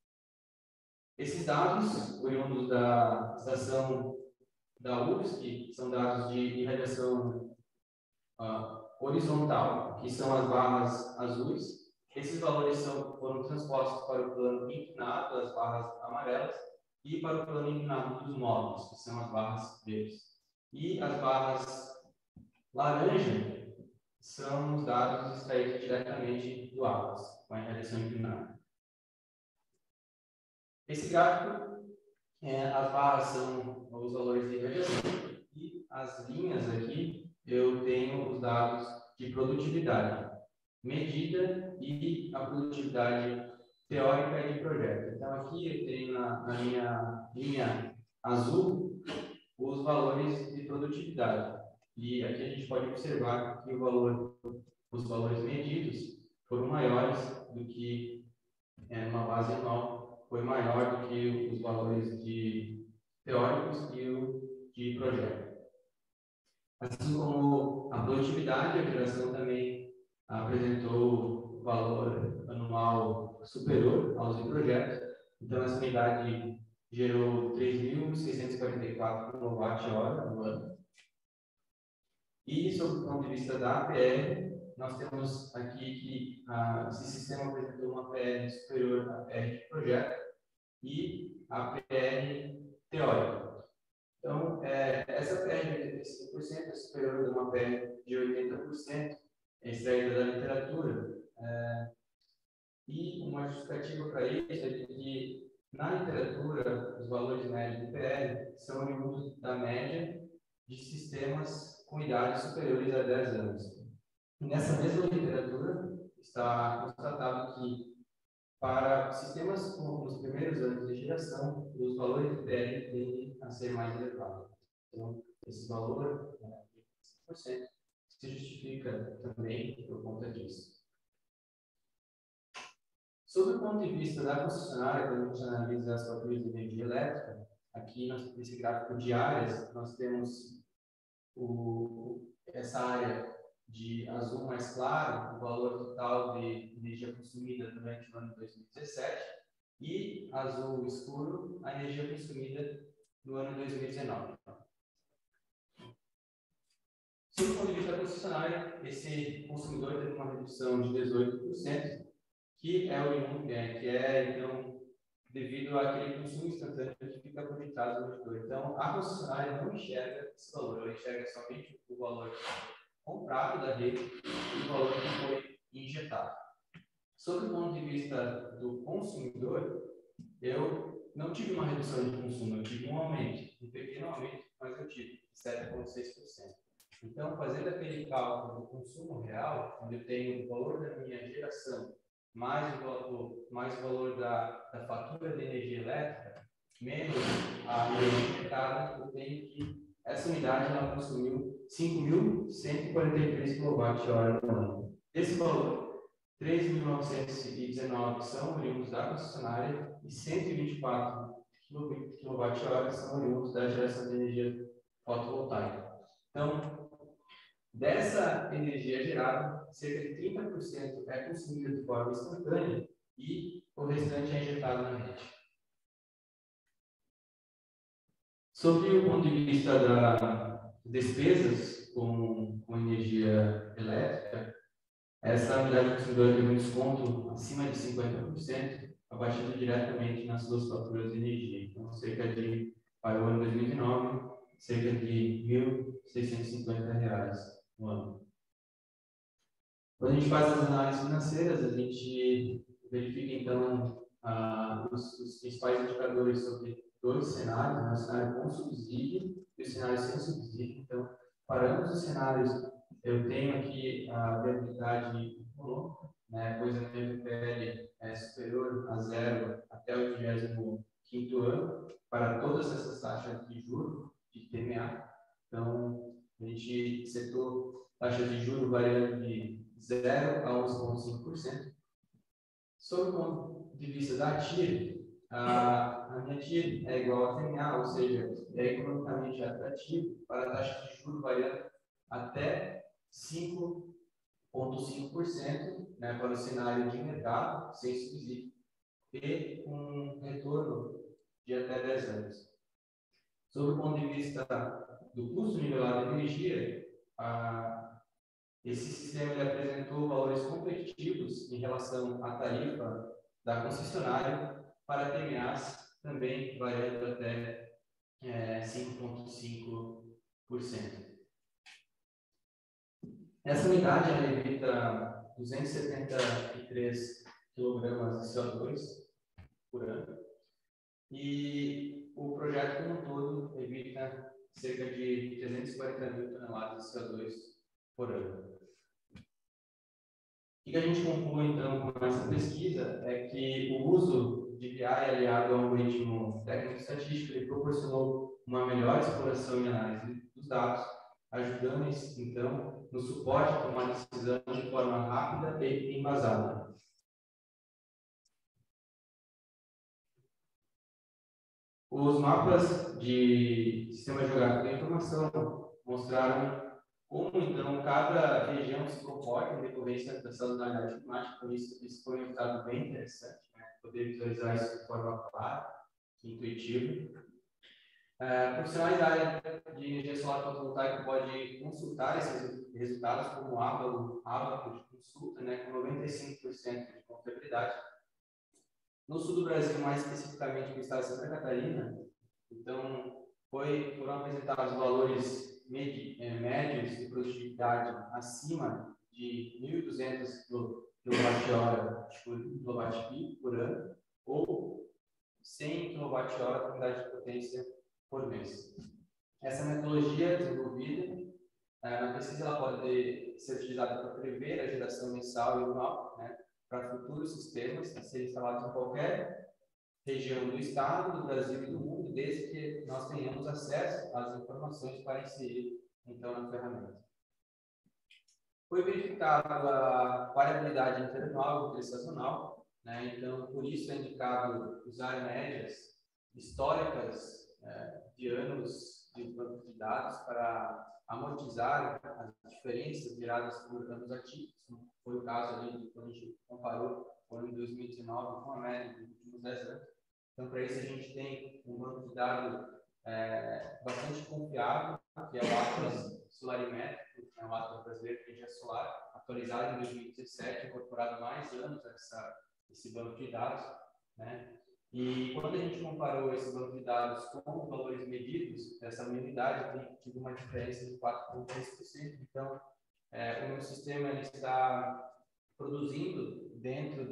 Esses dados, oriundos da estação da UFSC, são dados de irradiação horizontal, que são as barras azuis. Esses valores foram transpostos para o plano inclinado, as barras amarelas, e para o plano inclinado dos módulos, que são as barras verdes. E as barras laranja são os dados extraídos diretamente do Atlas, com a irradiação inclinada. Esse gráfico, as barras são os valores de irradiação, e as linhas aqui eu tenho os dados de produtividade medida e a produtividade teórica de projeto. Então, aqui eu tenho na minha linha azul os valores de produtividade. E aqui a gente pode observar que os valores medidos foram maiores do que numa base anual, foi maior do que os valores teóricos e o de projeto. Assim como a produtividade, a geração também apresentou valor anual superior aos de projeto. Então, essa unidade gerou 3.644 kWh no ano. E, sob o ponto de vista da APR, nós temos aqui que esse sistema apresentou uma APR superior à APR de projeto e a APR teórica. Então, essa APR de 85% é superior a uma APR de 80%, extraída da literatura. E uma justificativa para isso é de que, na literatura, os valores médios do PR são oriundos da média de sistemas com idade superiores a 10 anos. E nessa mesma literatura, está constatado que, para sistemas com os primeiros anos de geração, os valores do PR tendem a ser mais elevados. Então, esse valor, de 5%, se justifica também por conta disso. Sob o ponto de vista da concessionária, quando a gente analisa as faturas de energia elétrica, aqui nesse gráfico de áreas, nós temos essa área de azul mais claro, o valor total de energia consumida durante o ano 2017, e azul escuro, a energia consumida no ano 2019. Sob o ponto de vista da concessionária, esse consumidor teve uma redução de 18%, que é então, devido àquele consumo instantâneo que fica projetado no medidor. Então, a concessionária não enxerga esse valor, ela enxerga somente o valor comprado da rede e o valor que foi injetado. Sob o ponto de vista do consumidor, eu não tive uma redução de consumo, eu tive um aumento, um pequeno aumento, mas eu tive 7,6%. Então, fazendo aquele cálculo do consumo real, onde eu tenho o valor da minha geração mais o valor da fatura de energia elétrica, menos a energia injetada, eu tenho que essa unidade ela consumiu 5.143 kWh no ano. Desse valor, 3.919 são oriundos da concessionária e 124 kWh são oriundos da geração de energia fotovoltaica. Então, dessa energia gerada, cerca de 30% é consumida de forma instantânea e o restante é injetado na rede. Sobre o ponto de vista das despesas com energia elétrica, essa unidade consumidora tem um desconto acima de 50%, abatido diretamente nas suas faturas de energia. Então, para o ano 2009, cerca de R$ 1.650 no ano. Quando a gente faz as análises financeiras, a gente verifica, então, os principais indicadores sobre dois cenários, né? O cenário com subsídio e o cenário sem subsídio. Então, para ambos os cenários, eu tenho aqui a viabilidade econômica, né? Pois a minha VPL é superior a zero até o 25º ano, para todas essas taxas de juros de TMA. Então, a gente setou taxas de juros variando de 0 a 11,5%. Sob o ponto de vista da TIR, a minha TIR é igual a TMA, ou seja, é economicamente atrativo para a taxa de juros variando até 5,5%, né, para o cenário de mercado, sem subsídio, e um retorno de até 10 anos. Sob o ponto de vista do custo nivelado de energia, esse sistema ele apresentou valores competitivos em relação à tarifa da concessionária para PMAs, também variando até 5,5%. Essa unidade ela evita 273 kg de CO2 por ano e o projeto como um todo evita cerca de 340 mil toneladas de CO2 por ano. O que a gente conclui, então, com essa pesquisa é que o uso de BI aliado ao algoritmo técnico-estatístico ele proporcionou uma melhor exploração e análise dos dados, ajudando, então, no suporte a tomar decisão de forma rápida e embasada. Os mapas de sistema geográfico da informação mostraram como, então, cada região se comporta em decorrência da sazonalidade climática. Por isso foi um resultado bem interessante, né? Poder visualizar isso de forma clara, intuitiva. Profissionais da área de energia solar fotovoltaica podem consultar esses resultados como aba de consulta, né, com 95% de confiabilidade. No sul do Brasil, mais especificamente no estado de Santa Catarina, então, foram apresentados valores médios de produtividade acima de 1.200 kWh por ano, ou 100 kWh por unidade de potência por mês. Essa metodologia desenvolvida na pesquisa ela pode ser utilizada para prever a geração mensal e anual, né, para futuros sistemas a serem instalados em qualquer região do estado, do Brasil e do mundo, desde que nós tenhamos acesso às informações para inserir, então, na ferramenta. Foi verificada a variabilidade interanual e intersazonal, né? Então, por isso é indicado usar médias históricas de anos de banco de dados para amortizar as diferenças geradas por anos atípicos, como foi o caso ali quando a gente comparou o ano de 2019 com a média dos últimos 10 anos. Então, para isso, a gente tem um banco de dados bastante confiável, que é o Atlas Solarimétrico, é o Atlas Brasileiro de Energia Solar, atualizado em 2017, incorporado mais anos esse banco de dados, né? E quando a gente comparou esse banco de dados com os valores medidos, essa unidade tem tido uma diferença de 4,3%. Então, o meu sistema ele está produzindo dentro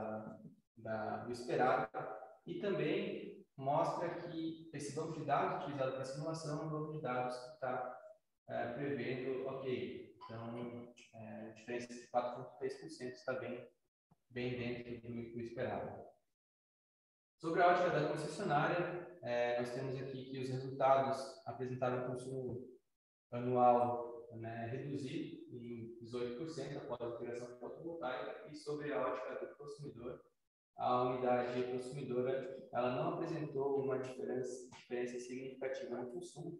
do esperado. E também mostra que esse banco de dados utilizado para simulação é um banco de dados que está prevendo, ok, então a diferença de 4,3% está bem dentro do esperado. Sobre a ótica da concessionária, nós temos aqui que os resultados apresentaram um consumo anual, né, reduzido em 18% após a integração fotovoltaica, e sobre a ótica do consumidor, a unidade consumidora ela não apresentou uma diferença significativa no consumo,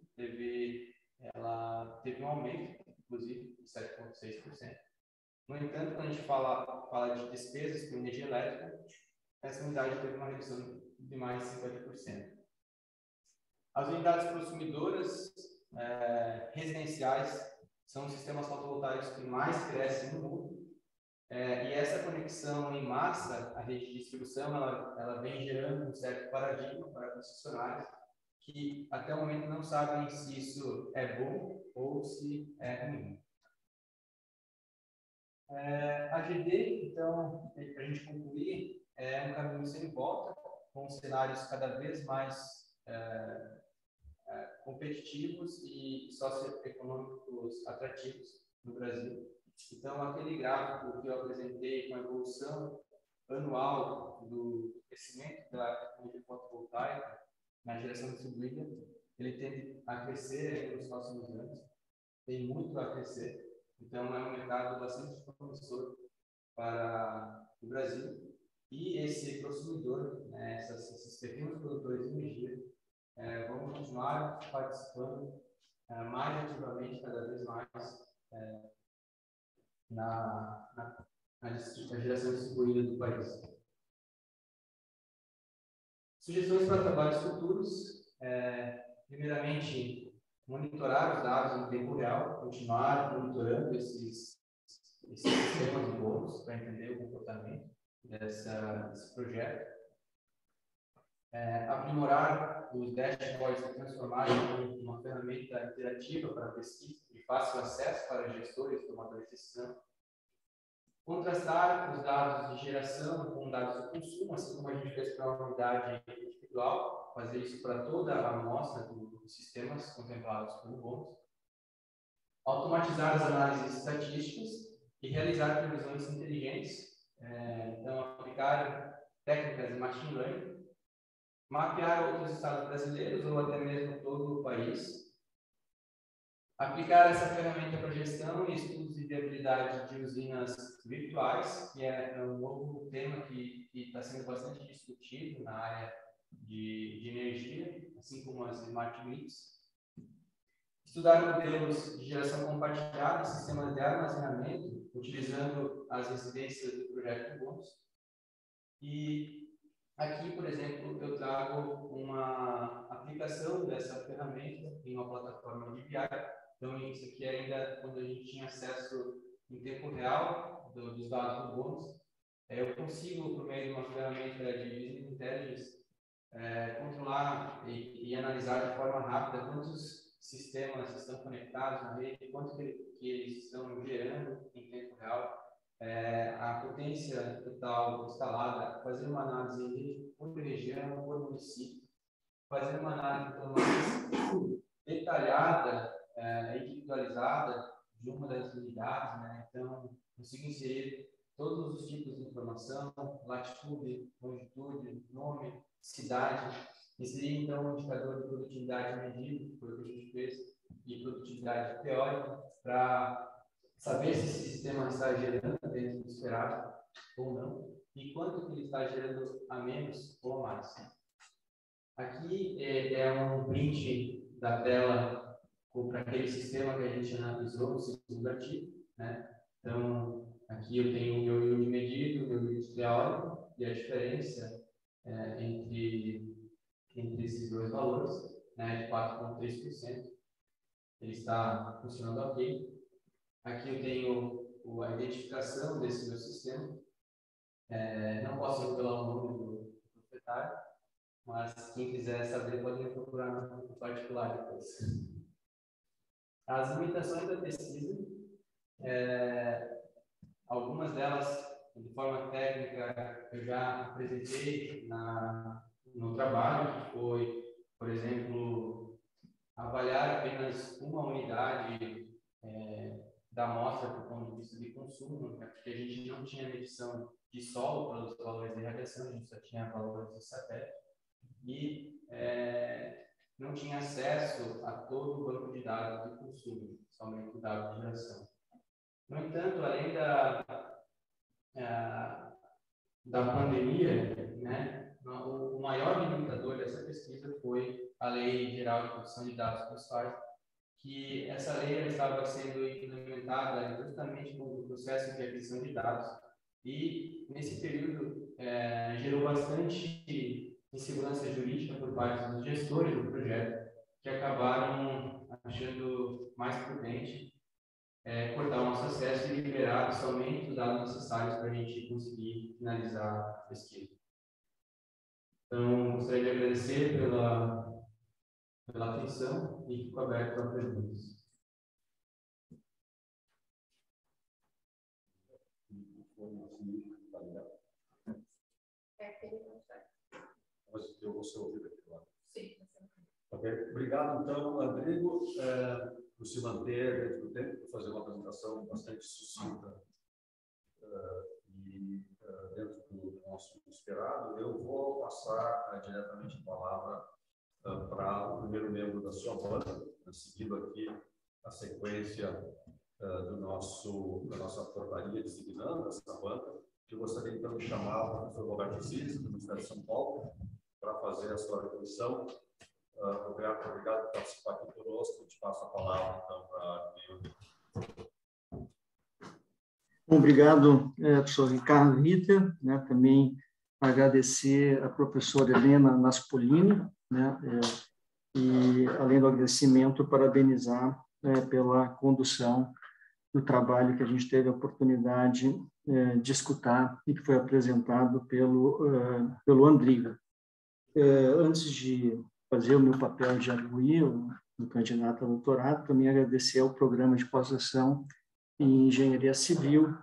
ela teve um aumento, inclusive, de 7,6%. No entanto, quando a gente fala de despesas com energia elétrica, essa unidade teve uma redução de mais de 50%. As unidades consumidoras residenciais são os sistemas fotovoltaicos que mais crescem no mundo. E essa conexão em massa, a rede de distribuição, ela vem gerando um certo paradigma para concessionários que até o momento não sabem se isso é bom ou se é ruim. A GD, então, para a gente concluir, é um caminho sem volta, com cenários cada vez mais competitivos e socioeconômicos atrativos no Brasil. Então, aquele gráfico que eu apresentei com a evolução anual do crescimento da tecnologia fotovoltaica na geração distribuída, ele tende a crescer nos próximos anos, tem muito a crescer. Então, é um mercado bastante promissor para o Brasil. E esse consumidor, né, esses pequenos produtores de energia, vão continuar participando mais ativamente, cada vez mais, na geração distribuída do país. Sugestões para trabalhos futuros, primeiramente, monitorar os dados em tempo real, continuar monitorando esses sistemas de bônus para entender o comportamento desse projeto. Aprimorar os dashboards e transformar em uma ferramenta interativa para pesquisa de fácil acesso para gestores e tomadores de decisão. Contrastar os dados de geração com dados de consumo, assim como a gente fez para uma unidade individual, fazer isso para toda a amostra dos sistemas contemplados pelo bônus. Automatizar as análises estatísticas e realizar previsões inteligentes, então aplicar técnicas de machine learning, mapear outros estados brasileiros ou até mesmo todo o país, aplicar essa ferramenta para gestão e estudos de viabilidade de usinas virtuais, que é um novo tema que está sendo bastante discutido na área de energia, assim como as smart grids. Estudar modelos de geração compartilhada e sistemas de armazenamento, utilizando as residências do projeto bônus. E aqui, por exemplo, eu trago uma aplicação dessa ferramenta em uma plataforma de BI. Então, isso aqui ainda quando a gente tinha acesso em tempo real dos dados do bônus. Eu consigo, por meio de uma ferramenta de Business Intelligence, controlar e analisar de forma rápida quantos sistemas estão conectados na rede, quanto que eles estão gerando em tempo real, a potência total instalada, fazer uma análise por região, por município, fazer uma análise mais detalhada, individualizada de uma das unidades, né? Então, consigo inserir todos os tipos de informação, latitude, longitude, nome, cidade, inserir então um indicador de produtividade medido, que foi o que a gente fez, e produtividade teórica, para saber se esse sistema está gerando dentro do esperado ou não, e quanto que ele está gerando a menos ou a mais. Aqui é um print da tela para aquele sistema que a gente analisou no segundo artigo, né? Então, aqui eu tenho o meu yield medido, o meu yield teórico, e a diferença entre esses dois valores, né, de 4,3%, ele está funcionando ok. Aqui eu tenho a identificação desse meu sistema. Não posso revelar o nome do proprietário, mas quem quiser saber pode me procurar no particular depois. As limitações da pesquisa, algumas delas, de forma técnica, eu já apresentei no trabalho, que foi, por exemplo, avaliar apenas uma unidade da amostra do ponto de vista de consumo, né, porque a gente não tinha medição de solo pelos valores de radiação, a gente só tinha valores de satélite, e não tinha acesso a todo o banco de dados de consumo, somente o dado de geração. No entanto, além da pandemia, né, o maior limitador dessa pesquisa foi a Lei Geral de Proteção de Dados Pessoais, que essa lei estava sendo implementada justamente com o processo de aquisição de dados, e nesse período gerou bastante insegurança jurídica por parte dos gestores do projeto, que acabaram achando mais prudente cortar o nosso acesso e liberar somente os dados necessários para a gente conseguir finalizar a pesquisa. Então, gostaria de agradecer pela atenção e fico aberto para perguntas. Eu vou ser ouvido aqui lá. Sim. Ok. Obrigado, então, Rodrigo, por se manter dentro do tempo, por fazer uma apresentação bastante sucinta e dentro do nosso esperado. Eu vou passar diretamente a palavra para o primeiro membro da sua banca, seguindo aqui a sequência da nossa portaria designando essa banca, que eu gostaria então de chamar o professor Roberto Ziz, do Ministério de São Paulo, para fazer a sua reflexão. Roberto, obrigado por participar aqui conosco. Eu te passo a palavra, então, para Obrigado, professor Ricardo Ritter, né, também agradecer a professora Helena Naspolini, né, e, além do agradecimento, parabenizar pela condução do trabalho que a gente teve a oportunidade de escutar e que foi apresentado pelo Andrigo. Antes de fazer o meu papel de arguir, um candidato a doutorado, também agradecer ao programa de pós-graduação em Engenharia Civil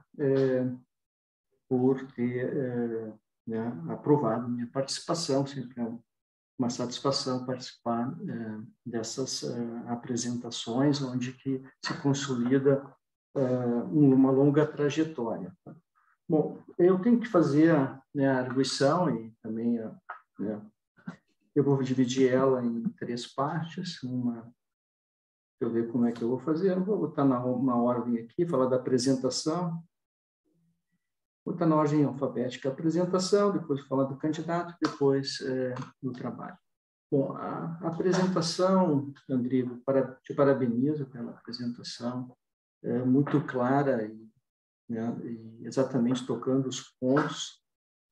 por ter aprovado minha participação. Sempre é uma satisfação participar dessas apresentações, onde que se consolida uma longa trajetória. Bom, eu tenho que fazer a arguição e também eu vou dividir ela em 3 partes. Deixa eu ver como é que eu vou fazer. Eu vou botar na ordem aqui, falar da apresentação. Vou botar na ordem alfabética a apresentação, depois falar do candidato, depois do trabalho. Bom, a apresentação, Andrigo, te parabenizo pela apresentação, muito clara e exatamente tocando os pontos.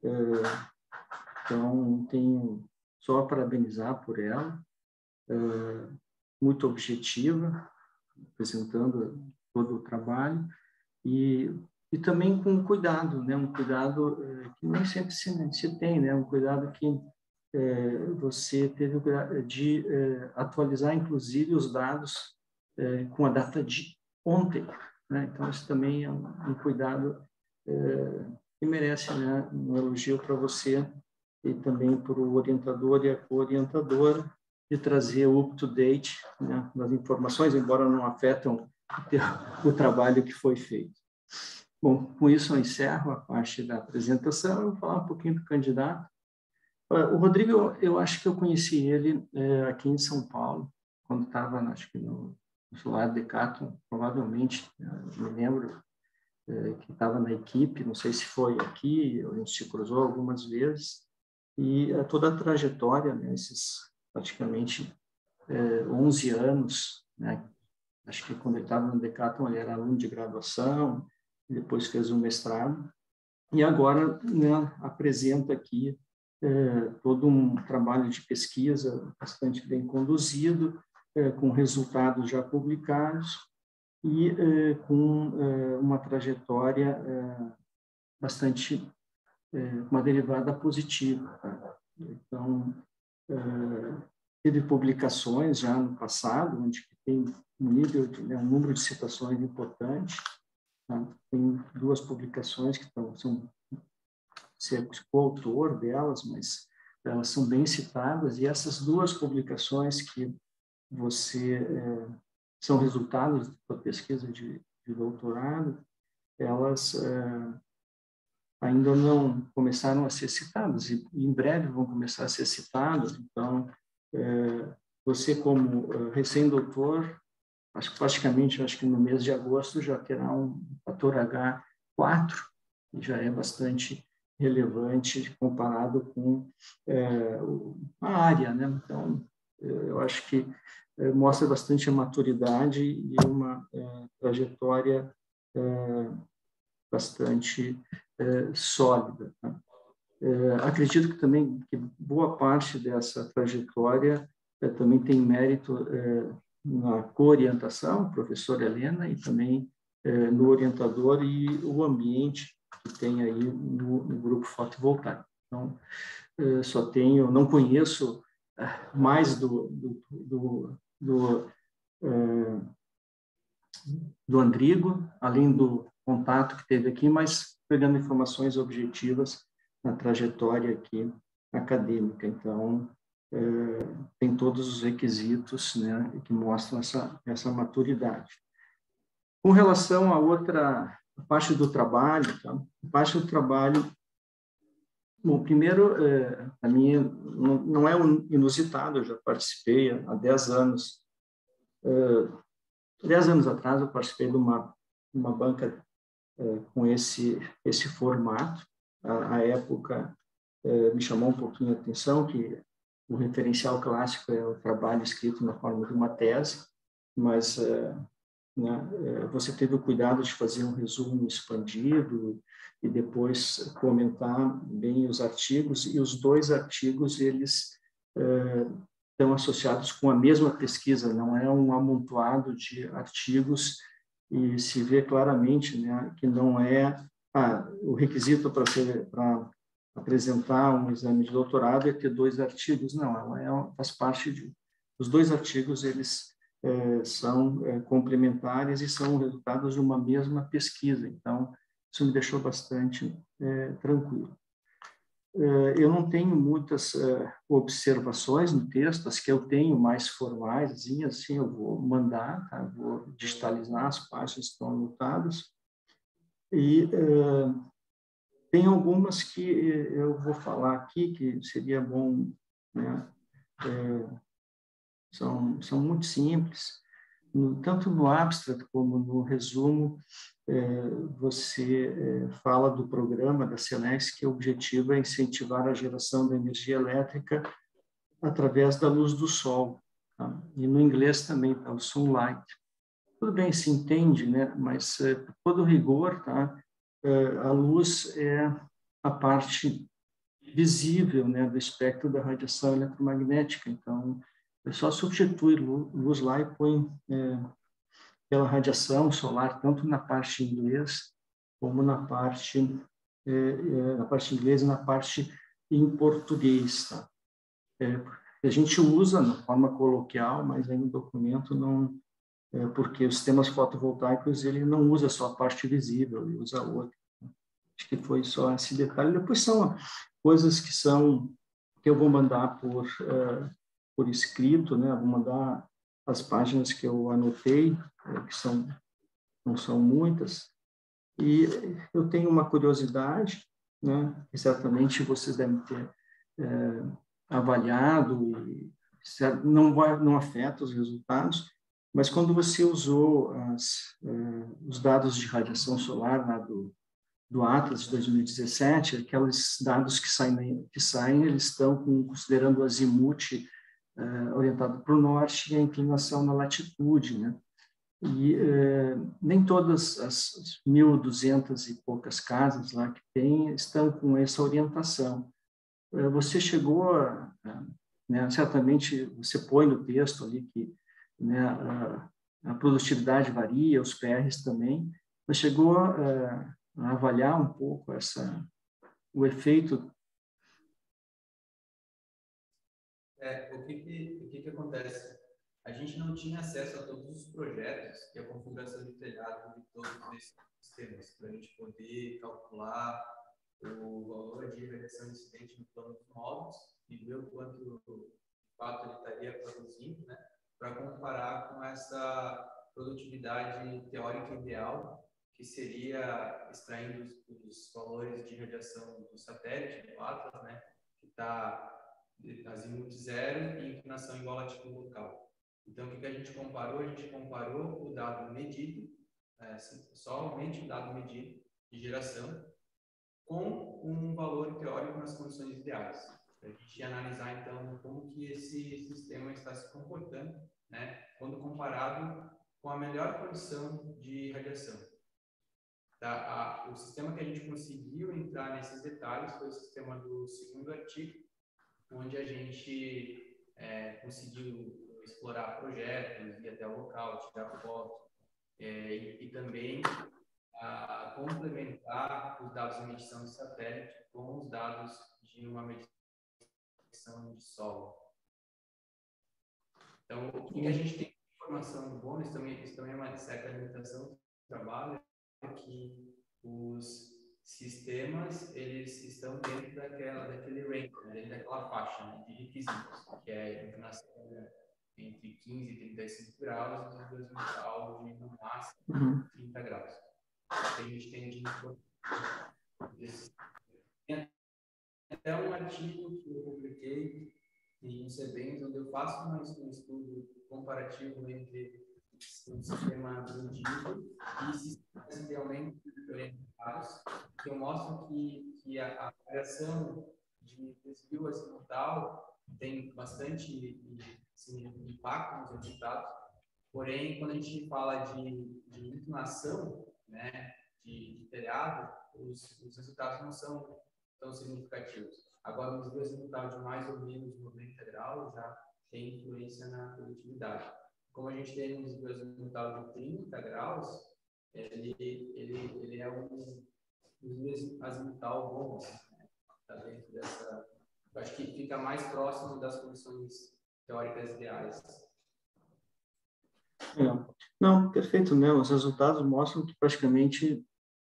Então, tenho só a parabenizar por ela, muito objetiva, apresentando todo o trabalho, e também com cuidado, né? Um cuidado que nem sempre se tem, né? Um cuidado que você teve o cuidado de atualizar, inclusive, os dados com a data de ontem, né? Então, isso também é um cuidado que merece, né, um elogio para você e também para o orientador e a co-orientadora, de trazer o up-to-date, né, das informações, embora não afetam o trabalho que foi feito. Bom, com isso eu encerro a parte da apresentação. Eu vou falar um pouquinho do candidato. O Rodrigo, eu acho que eu conheci ele aqui em São Paulo, quando estava, acho que no Solar Decathlon, provavelmente, me lembro que estava na equipe, não sei se foi aqui, a gente se cruzou algumas vezes, e toda a trajetória, né, esses praticamente 11 anos, né, acho que quando ele estava no Decathlon ele era aluno de graduação, depois fez um mestrado, e agora, né, apresenta aqui todo um trabalho de pesquisa bastante bem conduzido, com resultados já publicados e com uma trajetória bastante, uma derivada positiva. Tá? Então, teve publicações já no passado, onde tem um nível um número de citações importante. Tá? Tem 2 publicações que são ser coautor delas, mas elas são bem citadas, e essas 2 publicações que você são resultados da pesquisa de doutorado, elas ainda não começaram a ser citadas, e em breve vão começar a ser citadas. Então, você como recém-doutor, praticamente, acho que no mês de agosto já terá um fator H4, que já é bastante relevante comparado com a área, né? Então, eu acho que mostra bastante a maturidade e uma trajetória bastante sólida. Tá? Acredito que também que boa parte dessa trajetória também tem mérito na co-orientação, professora Helena, e também no orientador e o ambiente que tem aí no grupo fotovoltaico. Então, não conheço mais do Andrigo, além do contato que teve aqui, mas pegando informações objetivas na trajetória aqui acadêmica. Então, tem todos os requisitos, né, que mostram essa maturidade. Com relação à outra parte do trabalho, tá? A parte do trabalho, bom, primeiro, a minha não é inusitado, eu já participei há 10 anos. 10 anos atrás, eu participei de uma banca com esse formato. À época, me chamou um pouquinho a atenção que o referencial clássico é o trabalho escrito na forma de uma tese, mas né? Você teve o cuidado de fazer um resumo expandido e depois comentar bem os artigos, e os 2 artigos, eles estão associados com a mesma pesquisa, não é um amontoado de artigos, e se vê claramente, né, que não é o requisito para apresentar um exame de doutorado é ter 2 artigos, não, faz parte de... Os 2 artigos, eles são complementares e são resultados de uma mesma pesquisa, então isso me deixou bastante tranquilo. Eu não tenho muitas observações no texto, as que eu tenho mais formais, assim eu vou mandar, tá? Vou digitalizar as páginas que estão anotadas, e tem algumas que eu vou falar aqui, que seria bom, né? São muito simples, tanto no abstract como no resumo. Você fala do programa da SENEX, que o objetivo é incentivar a geração da energia elétrica através da luz do sol, tá? E no inglês também está o sunlight. Tudo bem, se entende, né? Mas por todo rigor, tá? A luz é a parte visível, né, do espectro da radiação eletromagnética. Então, é só substitui luz lá e põe pela radiação solar, tanto na parte em inglês como na parte inglesa e na parte em português, tá? A gente usa na forma coloquial, mas aí no documento não, porque os sistemas fotovoltaicos ele não usa só a parte visível, ele usa outra. Acho que foi só esse detalhe. Depois são coisas que eu vou mandar por escrito, né? Vou mandar as páginas que eu anotei, que não são muitas. E eu tenho uma curiosidade, né? Que certamente vocês devem ter avaliado, e não afeta os resultados, mas quando você usou os dados de radiação solar lá do Atlas de 2017, aqueles dados que saem eles estão considerando o azimuth orientado para o norte e a inclinação na latitude, né? E nem todas as 1.200 e poucas casas lá que tem estão com essa orientação. Você chegou né, certamente você põe no texto ali que, né, a produtividade varia, os PRs também, mas chegou a avaliar um pouco o efeito. O que acontece? A gente não tinha acesso a todos os projetos e a configuração de telhado de todos esses sistemas, para a gente poder calcular o valor de radiação incidente no plano dos módulos e ver o quanto, de fato, ele estaria produzindo, né, para comparar com essa produtividade teórica ideal, que seria extraindo os valores de radiação do satélite, do Atlas, né, que está azimuth zero e inclinação igual a latitude local. Então, o que a gente comparou? A gente comparou o dado medido, somente o dado medido de geração, com um valor teórico nas condições ideais. A gente ia analisar, então, como que esse sistema está se comportando, né, quando comparado com a melhor condição de radiação. O sistema que a gente conseguiu entrar nesses detalhes foi o sistema do segundo artigo, onde a gente conseguiu explorar projetos, ir até o local, tirar fotos, e também complementar os dados de medição de satélite com os dados de uma medição de solo. Então, o que a gente tem de informação boa, isso também é uma certa limitação do trabalho, é que os sistemas, eles estão dentro daquele range, né, dentro daquela faixa, né, de requisitos, que é a inclinação entre 15 e 35 graus e os grau de no máximo 30 graus. Que a gente tem de tem até um artigo que eu publiquei em um CBENS, onde eu faço um estudo comparativo entre o sistema medido e sistemas idealmente orientados, que eu mostro que a variação de desvio azimutal tem bastante impacto nos resultados, Porém, quando a gente fala de inclinação, né, de telhado, os resultados não são tão significativos. Agora, nos resultados de mais ou menos 90 graus, já tem influência na produtividade. Como a gente tem uns resultados de 30 graus, ele é um dos azimutal bons, né? Está dentro dessa. Eu acho que fica mais próximo das condições teóricas ideais. Não, perfeito, né? Os resultados mostram que praticamente,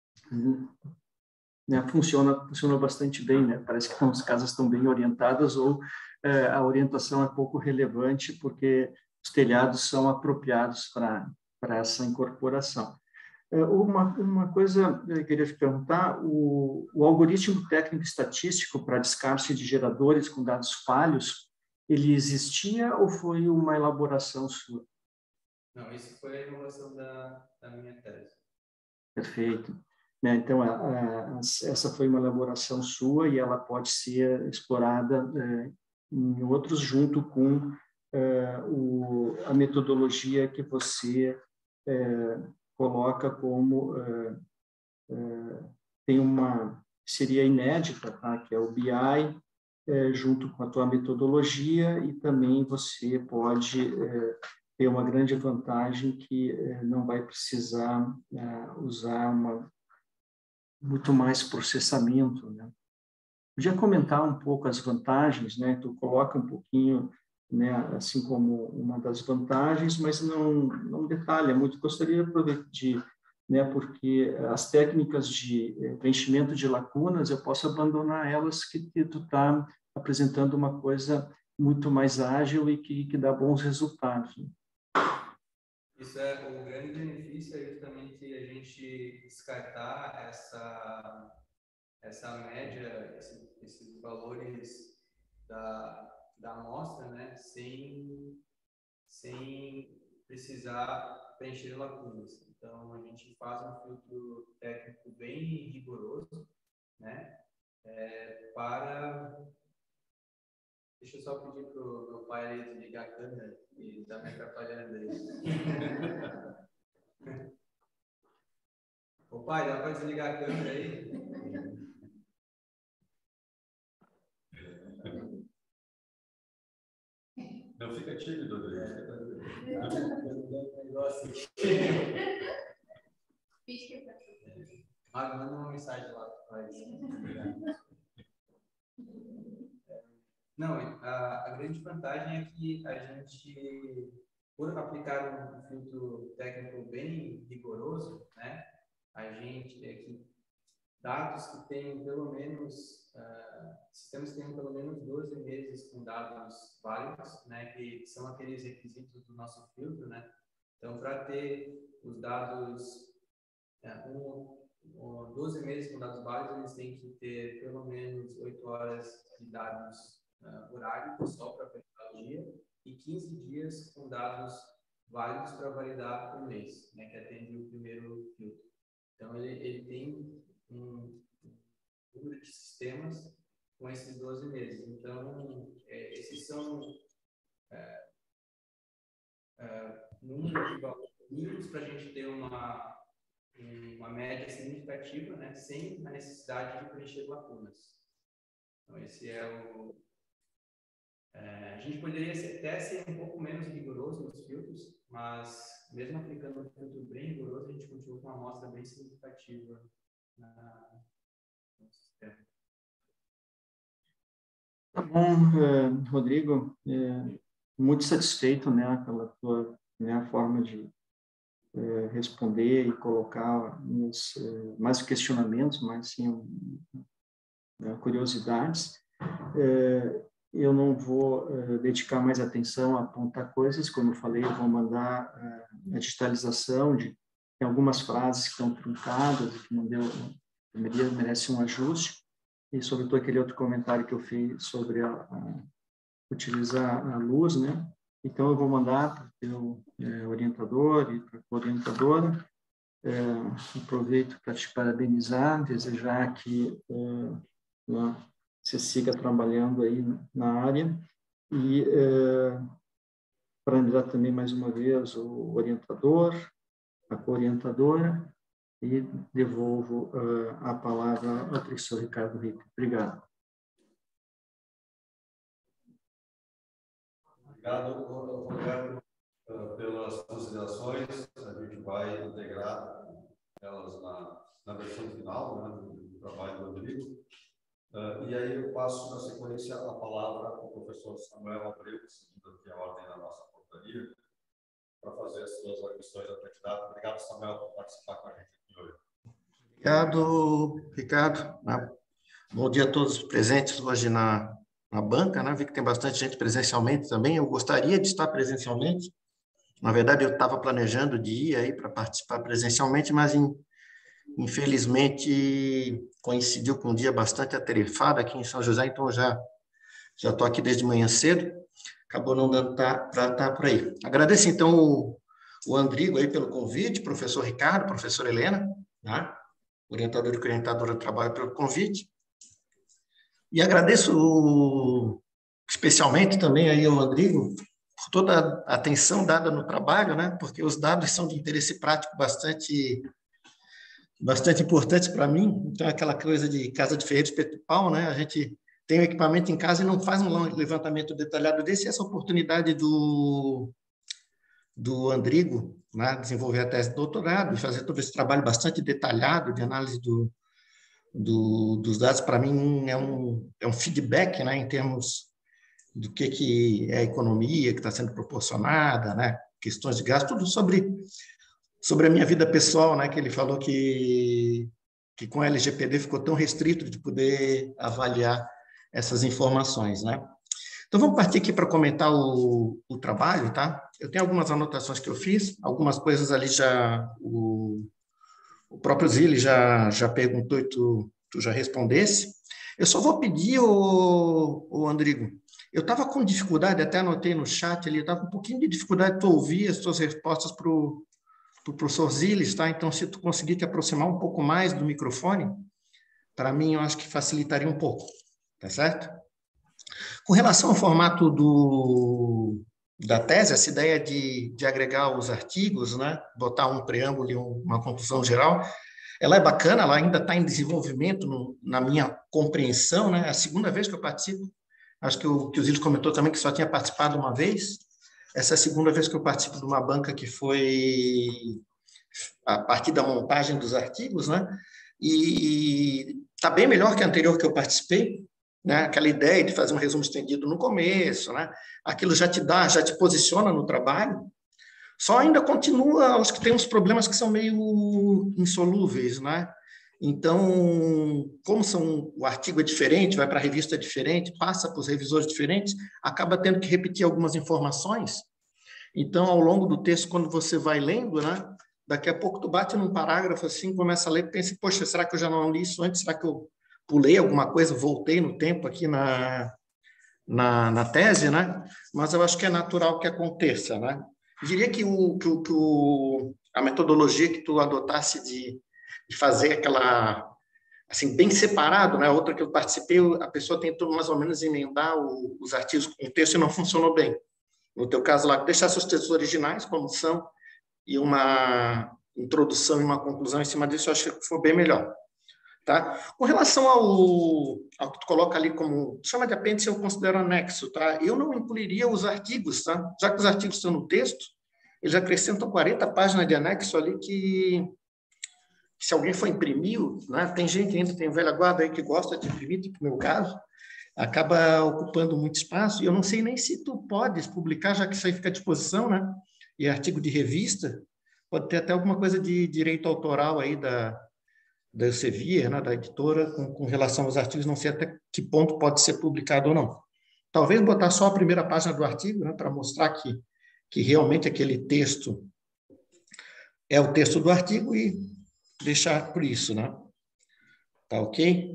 né, funciona bastante bem, né? Parece que as casas estão bem orientadas ou a orientação é pouco relevante porque os telhados são apropriados para essa incorporação. Uma coisa eu queria te perguntar, o algoritmo técnico estatístico para descarte de geradores com dados falhos, ele existia ou foi uma elaboração sua? Não, isso foi a elaboração da minha tese. Perfeito. Né? Então, essa foi uma elaboração sua e ela pode ser explorada em outros junto com a metodologia que você coloca como seria inédita, tá? Que é o BI, junto com a tua metodologia, e também você pode ter uma grande vantagem que não vai precisar usar muito mais processamento, né? Podia comentar um pouco as vantagens, né? Tu coloca um pouquinho, né, assim como uma das vantagens, mas não detalha muito. Gostaria de, né, porque as técnicas de preenchimento de lacunas, eu posso abandonar elas que tu está apresentando uma coisa muito mais ágil e que dá bons resultados. Isso é o grande benefício, é justamente a gente descartar essa média, esses valores da amostra, né, sem precisar preencher lacunas. Então, a gente faz um filtro técnico bem rigoroso, né, para... Deixa eu só pedir para o meu pai desligar a câmera, que está me atrapalhando aí. Ô pai, dá para desligar a câmera aí? Não fica tímido, Manda uma mensagem lá para o pai. Não, a grande vantagem é que a gente, por aplicar um filtro técnico bem rigoroso, né, a gente que dados que tenham pelo menos, sistemas que tenham pelo menos 12 meses com dados válidos, né, que são aqueles requisitos do nosso filtro, né. Então, para ter os dados 12 meses com dados válidos, eles têm que ter pelo menos 8 horas de dados horários só para validar o dia e 15 dias com dados válidos para validar por mês, né, que atende o primeiro filtro. Então, ele tem um número de sistemas com esses 12 meses. Então, esses são números de valores mínimos para a gente ter uma média significativa, né, sem a necessidade de preencher lacunas. Então, esse é o... a gente poderia até ser um pouco menos rigoroso nos filtros, mas mesmo aplicando um filtro bem rigoroso, a gente continua com uma amostra bem significativa no sistema. Tá bom, Rodrigo, muito satisfeito, né, pela tua, né, forma de responder e colocar mais questionamentos, mais sim, curiosidades. Eu não vou dedicar mais atenção a apontar coisas, como eu falei, eu vou mandar a digitalização de algumas frases que estão truncadas e que não deu, merece um ajuste, e sobretudo aquele outro comentário que eu fiz sobre utilizar a luz, né? Então, eu vou mandar para o teu orientador e para a orientadora. Aproveito para te parabenizar, desejar que você siga trabalhando aí na área e parabenizar também mais uma vez o orientador, a co-orientadora, e devolvo a palavra ao professor Ricardo Ritter. Obrigado. Obrigado, Roberto, pelas considerações. A gente vai integrar elas na versão final, né, do trabalho do Rodrigo. E aí eu passo, na sequência, a palavra ao professor Samuel Abreu, seguindo aqui a ordem da nossa portaria, para fazer as suas questões da candidato. Obrigado, Samuel, por participar com a gente aqui hoje. Obrigado, Ricardo. Bom dia a todos os presentes hoje na banca, né? Vi que tem bastante gente presencialmente também. Eu gostaria de estar presencialmente. Na verdade, eu estava planejando de ir aí para participar presencialmente, mas infelizmente coincidiu com um dia bastante atarefado aqui em São José, então já estou aqui desde manhã cedo. Acabou não dando para estar por aí. Agradeço, então, o Andrigo aí pelo convite, professor Ricardo, professora Helena, né? Orientador e orientadora do trabalho, pelo convite. E agradeço especialmente também aí ao Rodrigo por toda a atenção dada no trabalho, né? Porque os dados são de interesse prático bastante importantes para mim. Então, aquela coisa de casa de ferreiro, espeto de pau, né? A gente tem o equipamento em casa e não faz um levantamento detalhado desse. Essa oportunidade do Andrigo, né? Desenvolver a tese de doutorado e fazer todo esse trabalho bastante detalhado de análise dos dados, para mim, é um feedback, né, em termos do que é a economia que está sendo proporcionada, né, questões de gasto, tudo sobre a minha vida pessoal, né, que ele falou que com a LGPD ficou tão restrito de poder avaliar essas informações, né. Então, vamos partir aqui para comentar o trabalho, tá? Eu tenho algumas anotações que eu fiz, algumas coisas ali já o próprio Zilli já perguntou e tu já respondesse. Eu só vou pedir, o Andrigo, eu estava com dificuldade, até anotei no chat ali, eu estava com um pouquinho de dificuldade de ouvir as tuas respostas para o professor Zilli, tá? Então, se tu conseguir te aproximar um pouco mais do microfone, para mim, eu acho que facilitaria um pouco, tá certo? Com relação ao formato da tese, essa ideia de agregar os artigos, né, botar um preâmbulo e uma conclusão geral, ela é bacana, ela ainda está em desenvolvimento na minha compreensão, né, é a segunda vez que eu participo, acho que o Zilli comentou também que só tinha participado uma vez, essa é a segunda vez que eu participo de uma banca que foi a partir da montagem dos artigos, né, e está bem melhor que a anterior que eu participei, né? Aquela ideia de fazer um resumo estendido no começo, né? Aquilo já te posiciona no trabalho, só ainda continua, acho que tem uns problemas que são meio insolúveis, né? Então, como o artigo é diferente, vai para a revista diferente, passa para os revisores diferentes, acaba tendo que repetir algumas informações. Então, ao longo do texto, quando você vai lendo, né? Daqui a pouco tu bate num parágrafo assim, começa a ler, pensa, poxa, será que eu já não li isso antes? Será que eu pulei alguma coisa, voltei no tempo aqui na tese, né? Mas eu acho que é natural que aconteça, né? Eu diria que a metodologia que tu adotasse de fazer aquela, assim, bem separado, né? Outra que eu participei, a pessoa tentou mais ou menos emendar os artigos com o texto e não funcionou bem. No teu caso lá, deixasse os textos originais como são e uma introdução e uma conclusão em cima disso, eu acho que foi bem melhor. Tá? Com relação ao que tu coloca ali como, chama de apêndice, eu considero anexo, tá? Eu não incluiria os artigos, tá? Já que os artigos estão no texto, eles acrescentam 40 páginas de anexo ali que se alguém for imprimir, né? Tem gente ainda, tem velha guarda aí que gosta de imprimir, tipo no meu caso, acaba ocupando muito espaço, e eu não sei nem se tu podes publicar, já que isso aí fica à disposição, né? E é artigo de revista, pode ter até alguma coisa de direito autoral aí da Elsevier, né, da editora, com relação aos artigos, não sei até que ponto pode ser publicado ou não. Talvez botar só a primeira página do artigo, né, para mostrar que realmente aquele texto é o texto do artigo e deixar por isso, né? Tá ok?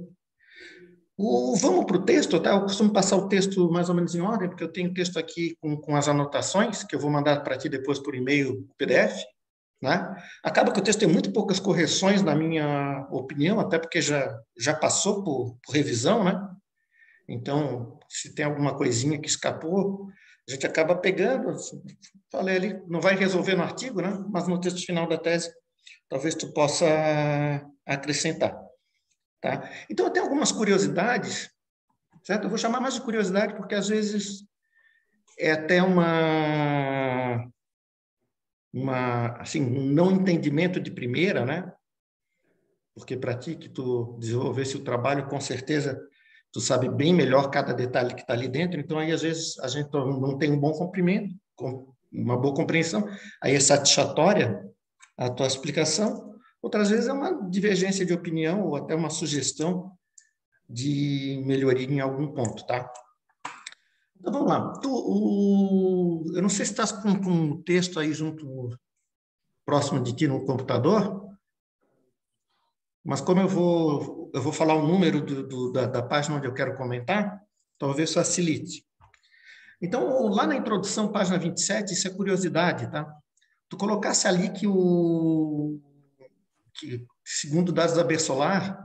Vamos para o texto, tá? Eu costumo passar o texto mais ou menos em ordem, porque eu tenho texto aqui com as anotações, que eu vou mandar para ti depois por e-mail, PDF, né? Acaba que o texto tem muito poucas correções, na minha opinião, até porque já passou por revisão, né? Então, se tem alguma coisinha que escapou, a gente acaba pegando, falei ali, não vai resolver no artigo, né? Mas no texto final da tese, talvez tu possa acrescentar. Tá? Então, eu tenho algumas curiosidades, certo? Eu vou chamar mais de curiosidade, porque às vezes é até assim, um não entendimento de primeira, né? Porque para ti, que tu desenvolvesse o trabalho, com certeza, tu sabe bem melhor cada detalhe que está ali dentro, então aí às vezes a gente não tem um bom comprimento, uma boa compreensão, aí é satisfatória a tua explicação, outras vezes é uma divergência de opinião ou até uma sugestão de melhoria em algum ponto, tá? Então, vamos lá. Eu não sei se estás com o texto aí junto, próximo de ti no computador, mas como eu vou falar o número da página onde eu quero comentar, talvez facilite. Então, lá na introdução, página 27, isso é curiosidade, tá? Tu colocasse ali que segundo dados da Bersolar,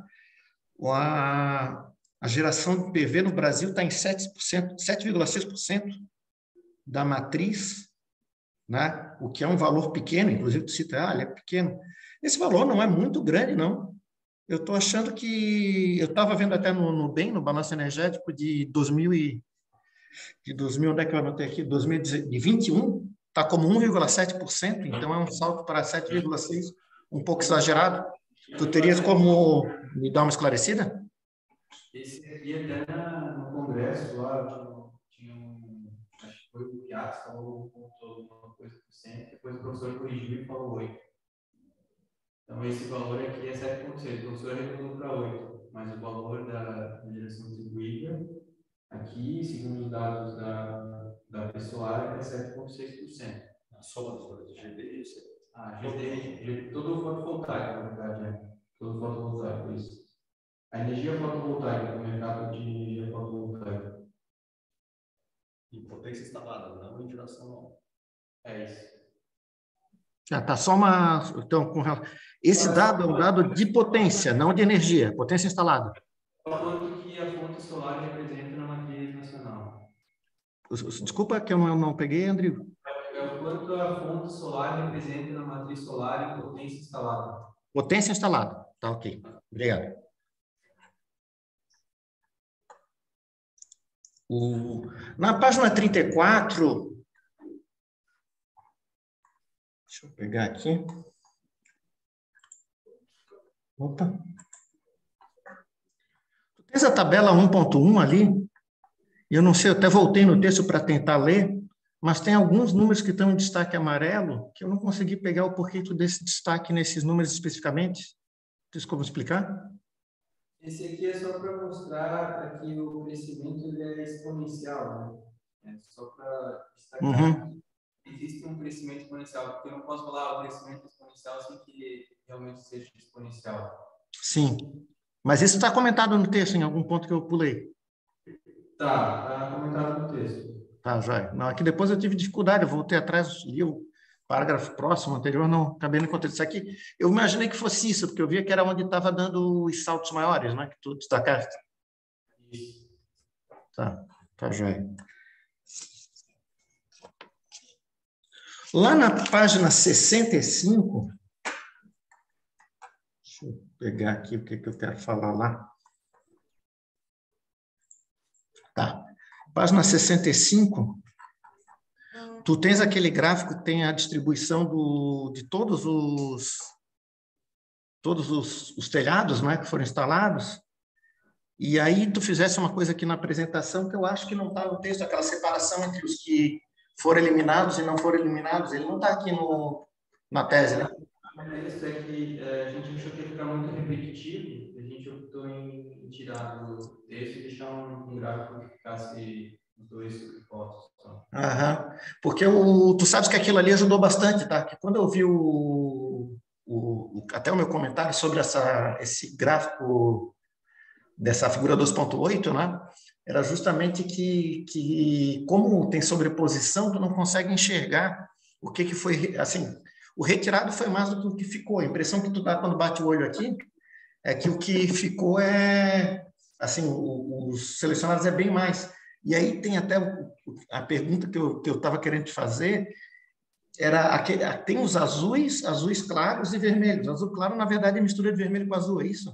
a geração de PV no Brasil está em 7,6% da matriz, né? O que é um valor pequeno, inclusive tu cita, ele é pequeno. Esse valor não é muito grande, não. Eu estou achando que... Eu estava vendo até no BEM, no balanço energético de 2000, onde é que eu anotei aqui? 2021, está como 1,7%, então é um salto para 7,6%, um pouco exagerado. Tu terias como me dar uma esclarecida? Esse aqui até no congresso lá, tinha acho que foi o Piazza, falou alguma coisa por cento, depois o professor corrigiu e falou 8. Então, esse valor aqui é 7,6. O professor arredondou para 8, mas o valor da geração distribuída, aqui, segundo os dados da Pessoar, é 7,6%. A soma dos dois, GD e IC. GD, todo fotovoltaico, na verdade, todo fotovoltaico, isso. A energia fotovoltaica, do mercado de energia fotovoltaica. Em potência instalada, não em geração nova. É isso. Tá só uma... Então, esse dado é um dado de potência, não de energia, potência instalada. Quanto que a fonte solar representa na matriz nacional? Desculpa que eu não peguei, Andrigo. É o quanto a fonte solar representa na matriz solar em potência instalada. Potência instalada. Tá, ok. Obrigado. Na página 34... Deixa eu pegar aqui. Opa. Tu tens a tabela 1.1 ali? Eu não sei, eu até voltei no texto para tentar ler, mas tem alguns números que estão em destaque amarelo que eu não consegui pegar o porquê desse destaque nesses números especificamente. Tens como explicar? Esse aqui é só para mostrar que o crescimento ele é exponencial, né? É só para destacar que existe um crescimento exponencial, porque eu não posso falar o crescimento exponencial sem que ele realmente seja exponencial. Sim, mas isso está comentado no texto, em algum ponto que eu pulei. Tá comentado no texto. Tá, joia. Não, aqui depois eu tive dificuldade, eu voltei atrás, li o parágrafo próximo, anterior, não acabei não encontrando isso aqui. Eu imaginei que fosse isso, porque eu via que era onde estava dando os saltos maiores, né, que tu destacaste. Isso. Tá joia. Lá na página 65, deixa eu pegar aqui o que eu quero falar lá. Tá. Página 65, tu tens aquele gráfico que tem a distribuição de todos os telhados, né, que foram instalados. E aí tu fizesse uma coisa aqui na apresentação que eu acho que não está no texto, aquela separação entre os que foram eliminados e não foram eliminados. Ele não está aqui na tese, né? Isso é que a gente achou que ia ficar muito repetitivo, a gente optou em tirar do texto e deixar um gráfico que ficasse os dois fotos. Aham. Porque tu sabes que aquilo ali ajudou bastante, tá? Que quando eu vi até o meu comentário sobre esse gráfico dessa figura 2.8, né? Era justamente que como tem sobreposição, tu não consegue enxergar o que foi, assim, o retirado foi mais do que o que ficou. A impressão que tu dá quando bate o olho aqui é que o que ficou é, assim, os selecionados é bem mais. E aí tem até a pergunta que eu estava querendo te fazer, tem os azuis claros e vermelhos. Azul claro, na verdade, é mistura de vermelho com azul, é isso?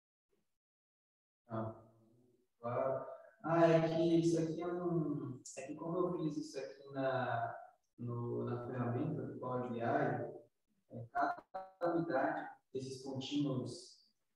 Ah, claro. É que isso aqui é que como eu fiz isso aqui na ferramenta do Power BI, cada unidade desses pontinhos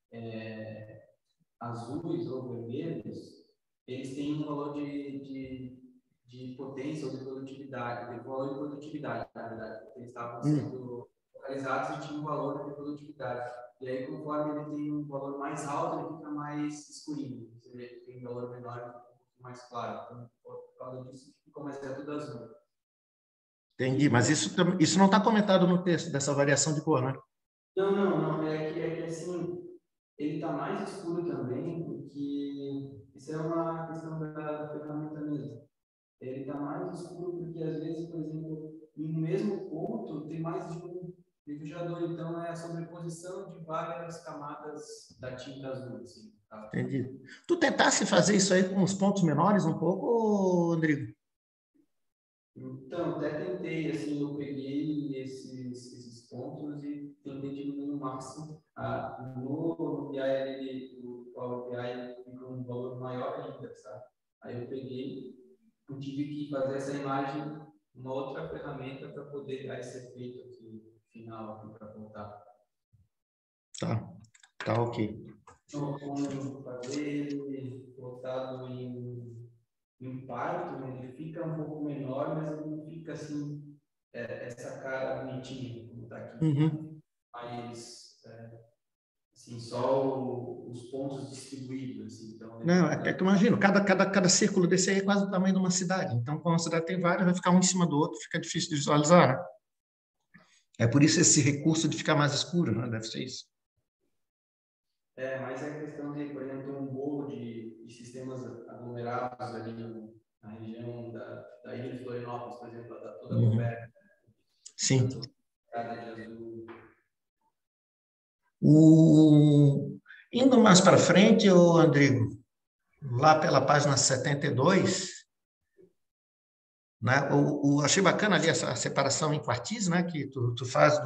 azuis ou vermelhos, eles têm um valor de potência ou de produtividade, de valor de produtividade, na verdade. Eles estavam sendo localizados e tinham um valor de produtividade. E aí, conforme ele tem um valor mais alto, ele fica mais escurinho. Você vê que tem um valor menor, ele fica um pouco mais claro. Então, por causa disso, ficou mais tudo azul. Entendi, mas isso não está comentado no texto dessa variação de cor, né? Não. É que assim, ele está mais escuro também, porque isso é uma questão da ferramenta mesmo. Ele está mais escuro porque, às vezes, por exemplo, em um mesmo ponto, tem mais de um difusor, então é a sobreposição de várias camadas da tinta azul. Assim, tá? Entendi. Tu tentasse fazer isso aí com os pontos menores um pouco, Rodrigo? Então, até tentei, assim, eu peguei esses pontos e tentei diminuir no máximo. No BI, o Power BI fica um valor maior ainda, sabe? Aí eu peguei, eu tive que fazer essa imagem uma outra ferramenta para poder dar esse efeito aqui final aqui para voltar. Tá ok. Então, como fazer ele botado em parto, ele fica um pouco menor, mas ele não fica assim, essa cara bonitinha, como está aqui. Mas, assim, só os pontos distribuídos. Assim, então, Não, é que eu imagino, cada círculo desse aí é quase o tamanho de uma cidade. Então, quando a cidade tem vários, vai ficar um em cima do outro, fica difícil de visualizar, né? É por isso esse recurso de ficar mais escuro, né? Deve ser isso. Mas é questão de, por exemplo, um bolo de sistemas aglomerados ali na região da ilha de Florianópolis, por exemplo, está toda coberta. Sim. Cada de azul. Indo mais para frente, Andrigo, lá pela página 72, né, achei bacana ali essa separação em quartis, né, que tu faz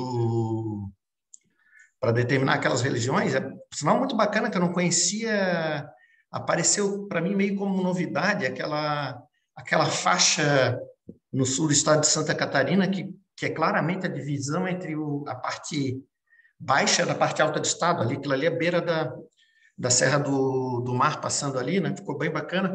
para determinar aquelas religiões. É sinal muito bacana que eu não conhecia, apareceu para mim meio como novidade aquela faixa no sul do estado de Santa Catarina que é claramente a divisão entre a parte baixa da parte alta do estado, ali, aquilo ali é beira da Serra do Mar, passando ali, né? Ficou bem bacana.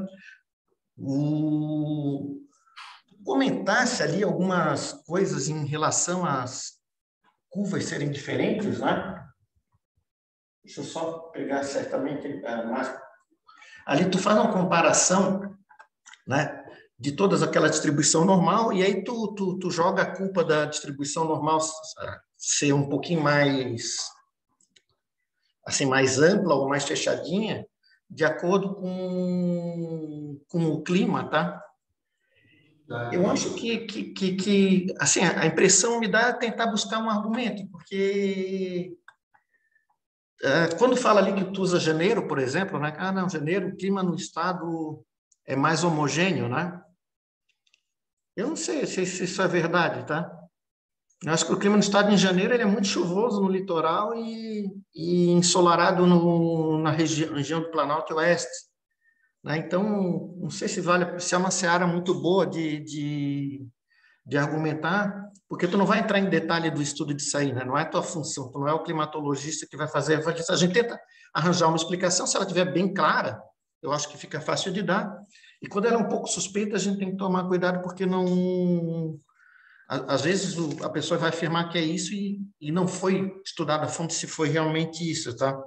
Comentasse ali algumas coisas em relação às curvas serem diferentes, né? Deixa eu só pegar certamente mais. Ali tu faz uma comparação, né? De todas aquela distribuição normal, e aí tu joga a culpa da distribuição normal ser um pouquinho mais assim, mais ampla ou mais fechadinha, de acordo com o clima, tá? Eu acho que assim, a impressão me dá tentar buscar um argumento, porque quando fala ali que tu usa janeiro, por exemplo, né? Não, janeiro, o clima no estado é mais homogêneo, né? Eu não sei se isso é verdade, tá? Eu acho que o clima no estado em janeiro ele é muito chuvoso no litoral e ensolarado na região do Planalto Oeste, né? Então, não sei se é uma seara muito boa de argumentar, porque tu não vai entrar em detalhe do estudo disso aí, né? Não é a tua função, tu não é o climatologista que vai fazer. A gente tenta arranjar uma explicação, se ela estiver bem clara, eu acho que fica fácil de dar. E quando ela é um pouco suspeita, a gente tem que tomar cuidado, porque não... Às vezes a pessoa vai afirmar que é isso e não foi estudada a fundo se foi realmente isso, tá?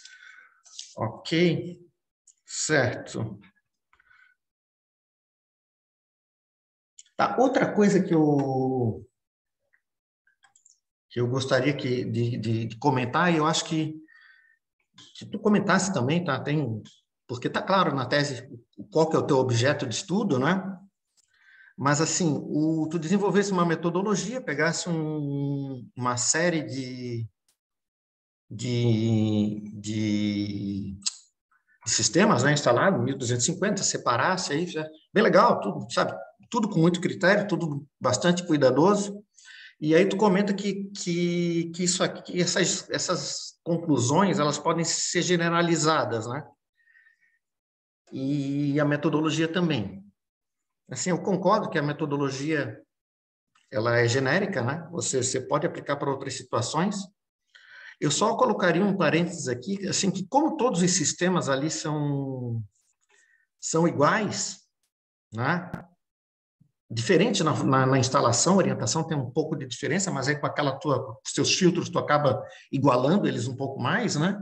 Ok, certo. Tá, outra coisa que eu gostaria de comentar, e eu acho que tu comentasse também, tá? Porque tá claro na tese qual que é o teu objeto de estudo, né? Mas, assim, tu desenvolvesse uma metodologia, pegasse uma série de sistemas, né, instalados, 1.250, separasse aí, bem legal, tudo, sabe? Tudo com muito critério, tudo bastante cuidadoso. E aí tu comenta que isso aqui, essas conclusões, elas podem ser generalizadas, né? E a metodologia também. Assim, eu concordo que a metodologia ela é genérica, né? Você pode aplicar para outras situações. Eu só colocaria um parênteses aqui, assim, que como todos os sistemas ali são iguais, né? Diferente na instalação, orientação tem um pouco de diferença, mas aí com seus filtros tu acaba igualando eles um pouco mais, né?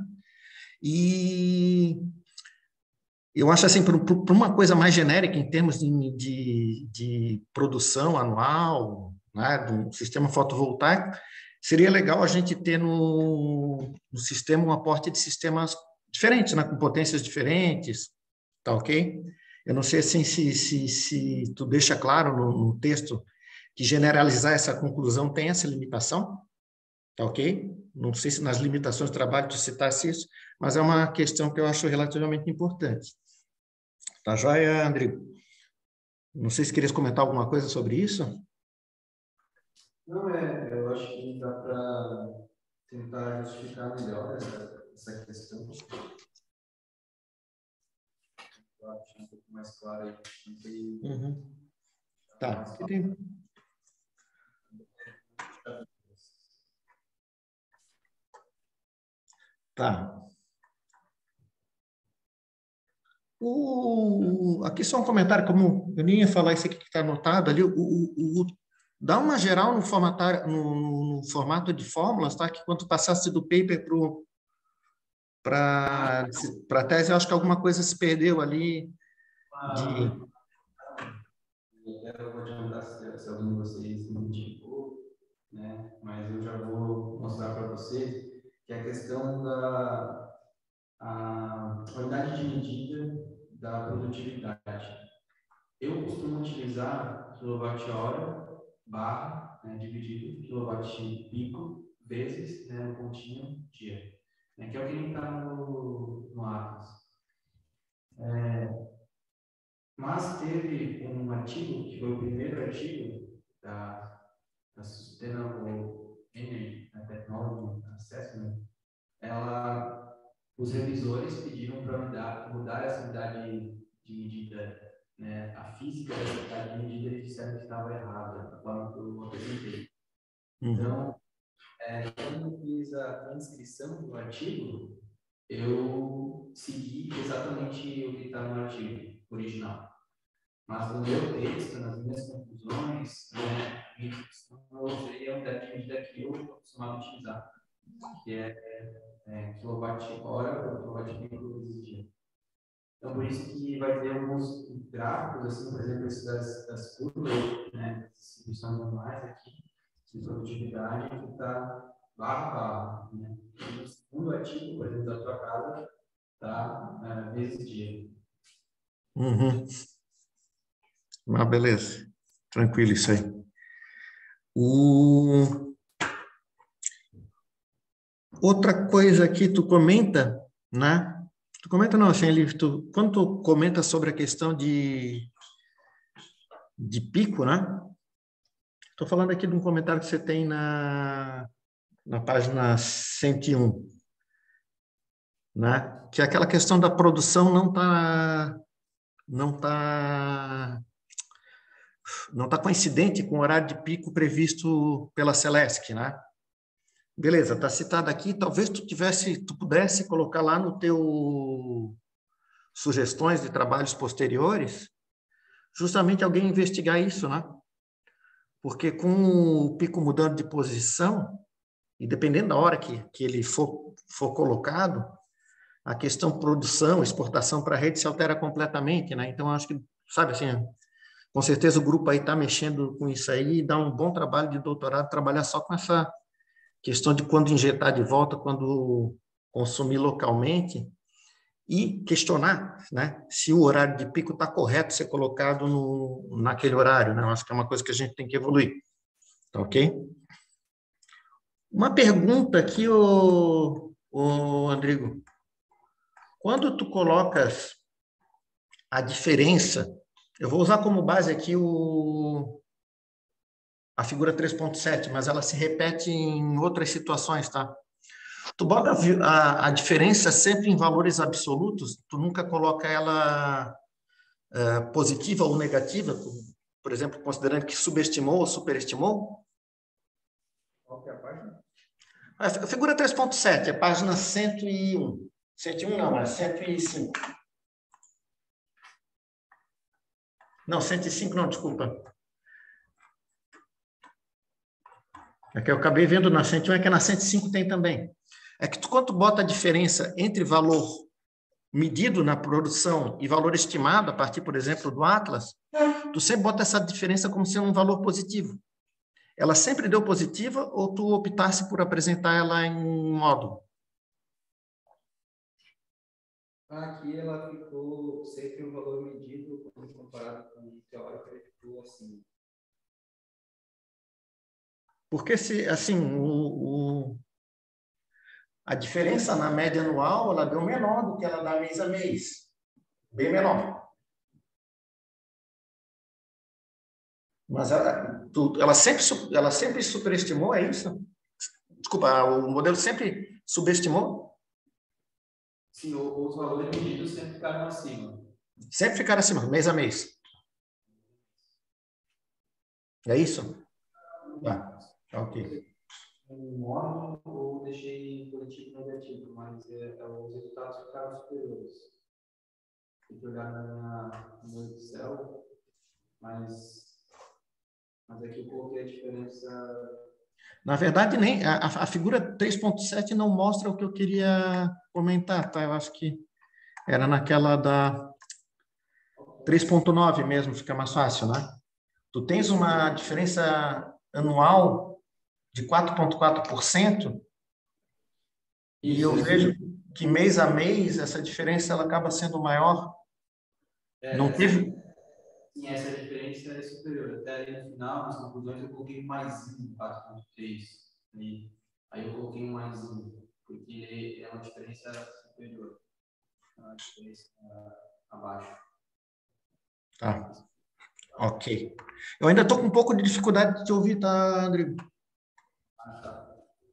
E eu acho assim, para uma coisa mais genérica em termos de produção anual, né, de um sistema fotovoltaico, seria legal a gente ter no sistema um aporte de sistemas diferentes, né, com potências diferentes, tá ok? Eu não sei assim, se tu deixa claro no texto que generalizar essa conclusão tem essa limitação, tá ok? Não sei se nas limitações do trabalho tu citasse isso, mas é uma questão que eu acho relativamente importante. Tá joia, Andrigo? Não sei se querias comentar alguma coisa sobre isso. Não, eu acho que dá para tentar justificar melhor essa questão. Eu acho um pouco mais claro aí. Uhum. Tá. Tá. Aqui só um comentário, como eu nem ia falar isso aqui que está anotado ali, dá uma geral no formato de fórmulas, tá? Que quando passasse do paper para a tese, eu acho que alguma coisa se perdeu ali. Eu vou adiantar se algum de vocês me indicou, né? Mas eu já vou mostrar para vocês que a questão a unidade de medida da produtividade. Eu costumo utilizar quilowatt-hora barra, né, dividido quilowatt-pico vezes, né, no pontinho dia, né, que é o que nem está no Atlas. Mas teve um artigo, que foi o primeiro artigo da Sustainable Energy Technology Assessment, os revisores pediram para mudar essa unidade de medida, né, a física dessa unidade de medida, eles disseram que estava errada, da forma que eu apresentei. Então, quando eu fiz a transcrição do artigo, eu segui exatamente o que está no artigo original. Mas no meu texto, nas minhas conclusões, né, eu usei a unidade de medida que eu estou acostumado a utilizar, que é quilowatt-hora por quilowatt-pico por dia. Então, por isso que vai ter alguns gráficos, assim, por exemplo, esse das curvas, né, das distribuições normais aqui, de produtividade, que está barra a barra. Né? E no segundo artigo, por exemplo, da tua casa, está vezes dia. Uhum. Ah, beleza. Tranquilo isso aí. Outra coisa que tu comenta, né? Tu comenta não, Shenli, quando tu comenta sobre a questão de pico, né? Estou falando aqui de um comentário que você tem na página 101, né? Que é aquela questão da produção não tá coincidente com o horário de pico previsto pela Celesc, né? Beleza, está citado aqui, talvez tu pudesse colocar lá no teu sugestões de trabalhos posteriores, justamente alguém investigar isso, né? Porque com o pico mudando de posição, e dependendo da hora que ele for colocado, a questão produção, exportação para a rede se altera completamente, né? Então, acho que, sabe assim, com certeza o grupo aí está mexendo com isso aí e dá um bom trabalho de doutorado, trabalhar só com essa questão de quando injetar de volta, quando consumir localmente, e questionar, né, se o horário de pico está correto ser colocado naquele horário, né? Eu acho que é uma coisa que a gente tem que evoluir. Tá ok? Uma pergunta aqui, Rodrigo. quando tu colocas a diferença, eu vou usar como base aqui a figura 3.7, mas ela se repete em outras situações, tá? Tu bota a diferença sempre em valores absolutos, tu nunca coloca ela positiva ou negativa, por exemplo, considerando que subestimou ou superestimou. Qual que é a página? A figura 3.7, é página 101. 101 não, é 105. Não, 105 não, desculpa. É que eu acabei vendo na 101, é que na 105 tem também. É que quando tu bota a diferença entre valor medido na produção e valor estimado, a partir, por exemplo, do Atlas, tu sempre bota essa diferença como sendo um valor positivo. Ela sempre deu positiva ou tu optasse por apresentar ela em módulo? Aqui ela ficou sempre o valor medido, quando comparado com o teórico, ele ficou assim. Porque se, assim, a diferença na média anual, ela deu menor do que ela dá mês a mês. Bem menor. Mas ela sempre superestimou, é isso? Desculpa, o modelo sempre subestimou? Sim, os valores medidos sempre ficaram acima. Sempre ficaram acima, mês a mês. É isso? Tá, ok. Um módulo ou deixei positivo e negativo, mas os resultados ficaram superiores. Tem que olhar no Excel, mas aqui eu coloquei a diferença. Na verdade, nem a figura 3.7 não mostra o que eu queria comentar, tá? Eu acho que era naquela da 3.9 mesmo, fica mais fácil, né? Tu tens uma diferença anual de 4,4%, e eu vejo que mês a mês essa diferença ela acaba sendo maior. Não teve... Sim, essa diferença é superior. Até aí no final, nas conclusões, eu coloquei um maisinho, 4,3. Aí eu coloquei um maisinho, porque é uma diferença superior. É uma diferença abaixo. Tá. Ok. Eu ainda estou com um pouco de dificuldade de te ouvir, tá, Rodrigo? Tá.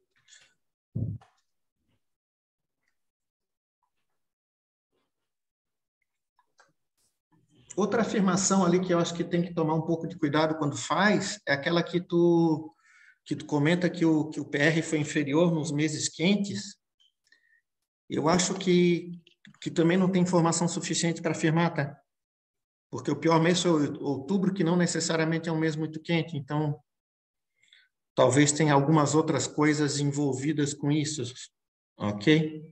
Outra afirmação ali que eu acho que tem que tomar um pouco de cuidado quando faz é aquela que tu comenta que o PR foi inferior nos meses quentes. Eu acho que também não tem informação suficiente para afirmar, tá? Porque o pior mês foi outubro, que não necessariamente é um mês muito quente. Então, talvez tenha algumas outras coisas envolvidas com isso, ok?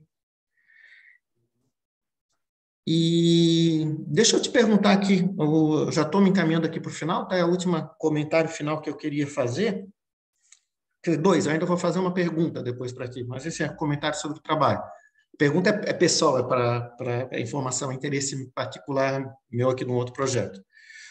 E deixa eu te perguntar aqui, eu já estou me encaminhando aqui para o final, tá? É o último comentário final que eu queria fazer. Dois, eu ainda vou fazer uma pergunta depois para ti, mas esse é comentário sobre o trabalho. A pergunta é pessoal, é para informação, interesse particular meu aqui num outro projeto.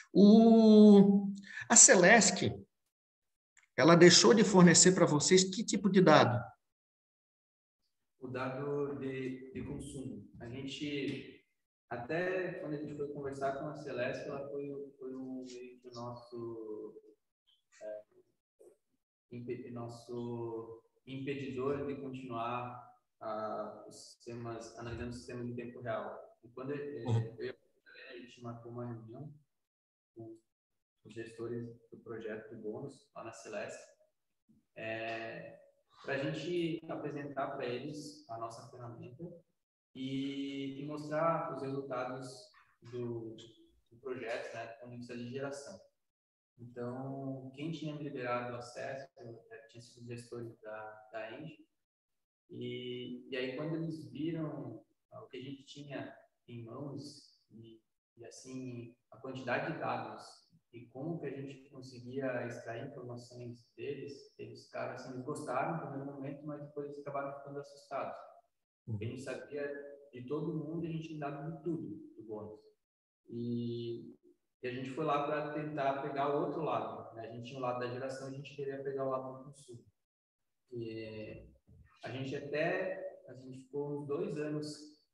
A Celesc, ela deixou de fornecer para vocês que tipo de dado? O dado de consumo. A gente, até quando a gente foi conversar com a Celeste, ela foi um meio que o nosso impedidor de continuar analisando os sistemas em tempo real. E quando a gente marcou uma reunião com os gestores do projeto de bônus lá na Celeste, para a gente apresentar para eles a nossa ferramenta e mostrar os resultados do projeto, né, com índice de geração. Então, quem tinha me liberado o acesso tinha sido os gestores da Engie, e aí quando eles viram o que a gente tinha em mãos e assim, a quantidade de dados e como que a gente conseguia extrair informações deles, eles ficaram assim, eles gostaram no primeiro momento, mas depois eles acabaram ficando assustados. Porque a gente sabia de todo mundo, a gente tinha dado de tudo do bônus. E a gente foi lá para tentar pegar o outro lado, né? A gente tinha o lado da geração, a gente queria pegar o lado do consumo. E a gente ficou uns 2 anos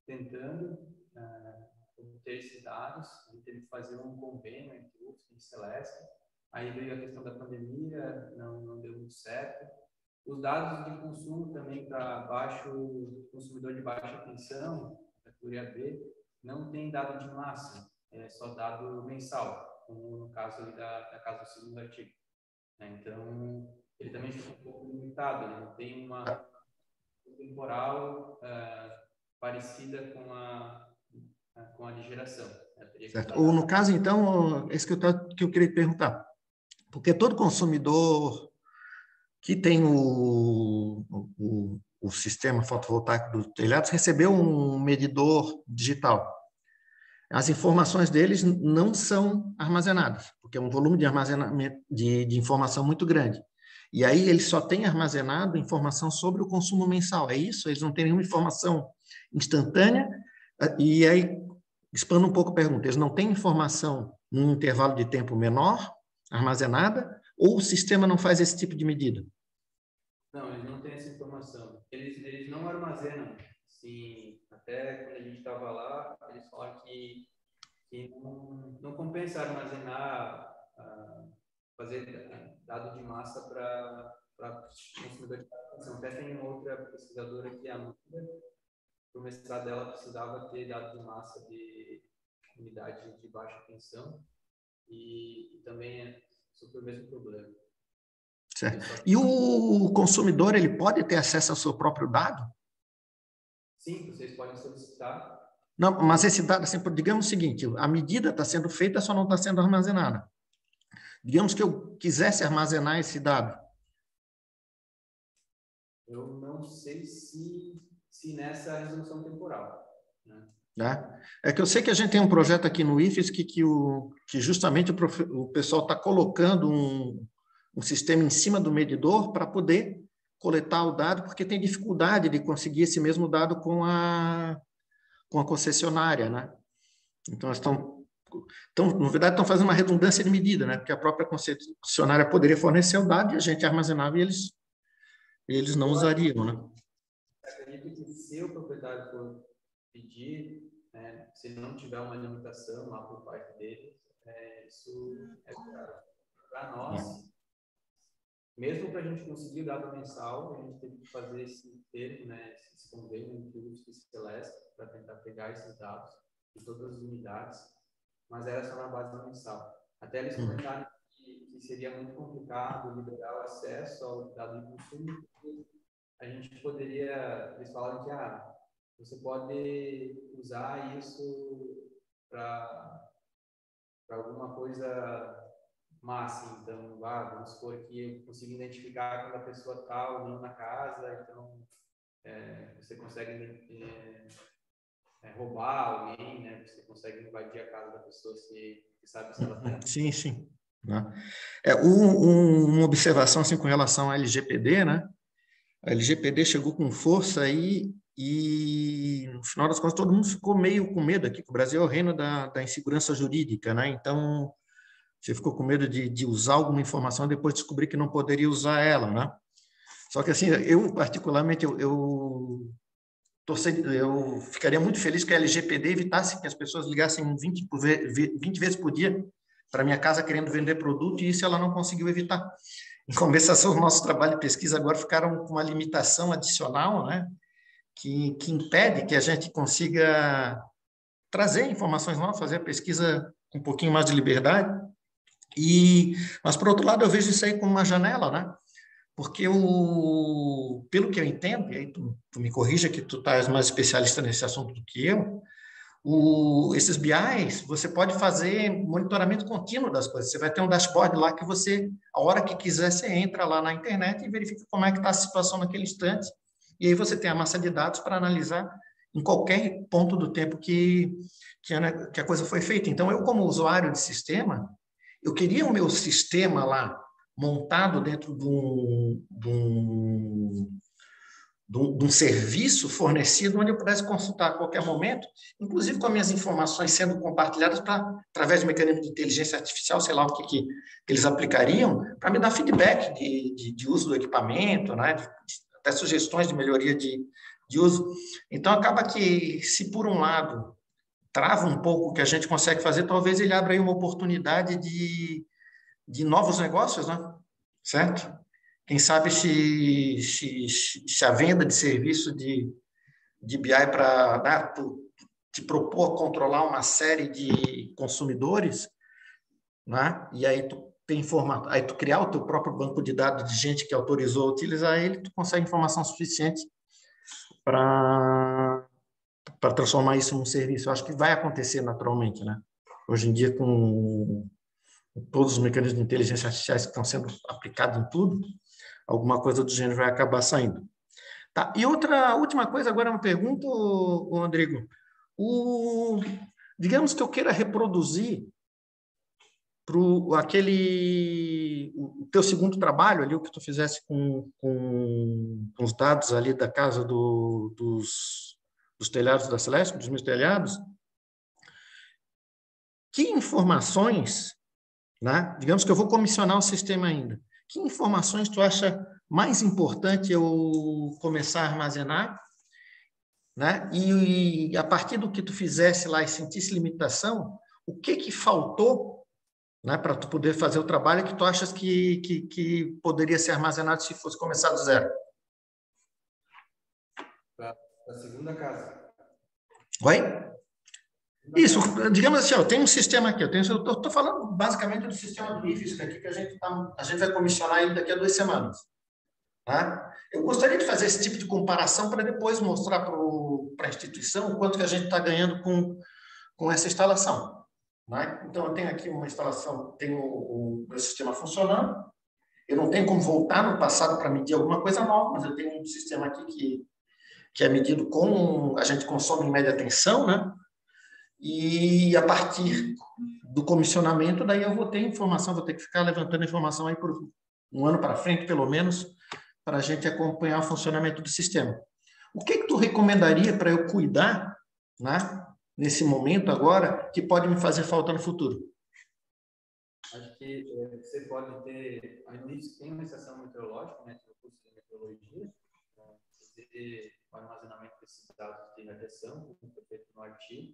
tentando obter esses dados. A gente teve que fazer um convênio entre o UFSC e a Celesc. Aí veio a questão da pandemia, não deu muito certo. Os dados de consumo também para consumidor de baixa tensão, categoria B, não tem dado de massa, é só dado mensal, como no caso ali da casa do segundo artigo. Então, ele também fica um pouco limitado, né? Não tem uma temporal parecida com a de geração. Certo. Ou no caso, então, esse que eu queria perguntar, porque todo consumidor que tem o sistema fotovoltaico do telhado recebeu um medidor digital. As informações deles não são armazenadas, porque é um volume de armazenamento de informação muito grande. E aí eles só têm armazenado informação sobre o consumo mensal, é isso? Eles não têm nenhuma informação instantânea. E aí, expando um pouco a pergunta, eles não têm informação num intervalo de tempo menor, armazenada, ou o sistema não faz esse tipo de medida? Não, eles não têm essa informação. Eles não armazenam. Sim, até quando a gente estava lá, eles falaram que não compensa armazenar, fazer dado de massa para consumidor de atenção. Até tem uma outra pesquisadora que é a Amanda, para o mestrado dela precisava ter dado de massa de unidade de baixa tensão e também sofreu o mesmo problema. Certo. E o consumidor, ele pode ter acesso ao seu próprio dado? Sim, vocês podem solicitar. Não, mas esse dado, assim, digamos o seguinte, a medida está sendo feita, só não está sendo armazenada. Digamos que eu quisesse armazenar esse dado. Eu não sei se nessa resolução temporal. Né? É que eu sei que a gente tem um projeto aqui no IFES que justamente o pessoal está colocando um sistema em cima do medidor para poder coletar o dado, porque tem dificuldade de conseguir esse mesmo dado com a concessionária, né? Então, na verdade, estão fazendo uma redundância de medida, né? Porque a própria concessionária poderia fornecer o dado e a gente armazenava e eles não usariam, né? Acredito que se o proprietário for pedir, né, se não tiver uma limitação lá por parte dele, isso é para nós. Mesmo para a gente conseguir o dado mensal, a gente teve que fazer esse termo, né, esse convênio entre o UFSC e a Celesc para tentar pegar esses dados de todas as unidades, mas era só na base mensal. Até eles comentaram que seria muito complicado liberar o acesso ao dado de consumo, porque a gente poderia, eles falaram que você pode usar isso para alguma coisa massa, então, vamos supor que eu consigo identificar quando a pessoa está ou não na casa, então você consegue roubar alguém, né? Você consegue invadir a casa da pessoa se sabe se ela está. Sim, sim. Uma observação assim, com relação à LGPD, né? A LGPD chegou com força aí e, no final das contas, todo mundo ficou meio com medo aqui, que o Brasil é o reino da insegurança jurídica, né? Então, você ficou com medo de usar alguma informação e depois descobrir que não poderia usar ela, né? Só que, assim, eu, particularmente, eu ficaria muito feliz que a LGPD evitasse que as pessoas ligassem 20 vezes por dia para minha casa querendo vender produto, e isso ela não conseguiu evitar. Em compensação, os nossos trabalhos de pesquisa agora ficaram com uma limitação adicional, né? Que impede que a gente consiga trazer informações novas, fazer a pesquisa com um pouquinho mais de liberdade. Mas, por outro lado, eu vejo isso aí como uma janela, né? Porque, pelo que eu entendo, e aí tu me corrija que tu estás mais especialista nesse assunto do que eu, esses BIs, você pode fazer monitoramento contínuo das coisas. Você vai ter um dashboard lá que você, a hora que quiser, você entra lá na internet e verifica como é que está a situação naquele instante. E aí você tem a massa de dados para analisar em qualquer ponto do tempo que a coisa foi feita. Então, eu, como usuário de sistema, eu queria o meu sistema lá montado dentro de um serviço fornecido onde eu pudesse consultar a qualquer momento, inclusive com as minhas informações sendo compartilhadas através de mecanismo de inteligência artificial, sei lá o que eles aplicariam, para me dar feedback de uso do equipamento, né, até sugestões de melhoria de de uso. Então, acaba que, se por um lado trava um pouco o que a gente consegue fazer, talvez ele abra aí uma oportunidade de novos negócios, né? Certo? Quem sabe se a venda de serviço de BI para te propor controlar uma série de consumidores, né? E aí aí tu criar o teu próprio banco de dados de gente que autorizou a utilizar ele, tu consegue informação suficiente para transformar isso num serviço. Eu acho que vai acontecer naturalmente, né? Hoje em dia, com todos os mecanismos de inteligência artificiais que estão sendo aplicados em tudo, alguma coisa do gênero vai acabar saindo. Tá. E outra última coisa, agora uma pergunta, Rodrigo. Digamos que eu queira reproduzir o teu segundo trabalho ali, o que tu fizesse com os dados ali da casa dos telhados da Celeste, dos meus telhados. Que informações, né? Digamos que eu vou comissionar o sistema ainda. Que informações tu acha mais importante eu começar a armazenar, né? E a partir do que tu fizesse lá e sentisse limitação, o que faltou, né, para tu poder fazer o trabalho que tu achas que poderia ser armazenado se fosse começar do zero? Para a segunda casa. Oi? Isso, digamos assim, eu tenho um sistema aqui, eu estou falando basicamente do sistema do IFSC aqui, que a gente vai comissionar ele daqui a 2 semanas. Tá? Eu gostaria de fazer esse tipo de comparação para depois mostrar para a instituição o quanto que a gente está ganhando com essa instalação. Né? Então, eu tenho aqui uma instalação, tenho o meu sistema funcionando, eu não tenho como voltar no passado para medir alguma coisa nova, mas eu tenho um sistema aqui que é medido com, a gente consome em média tensão, né? E a partir do comissionamento, daí eu vou ter informação, vou ter que ficar levantando informação aí por um ano para frente, pelo menos, para a gente acompanhar o funcionamento do sistema. O que tu recomendaria para eu cuidar, né, nesse momento agora, que pode me fazer falta no futuro? Acho que você pode ter, no início tem uma estação meteorológica, né, que é o curso de meteorologia, você ter o armazenamento desses dados de radiação, como foi feito no artigo,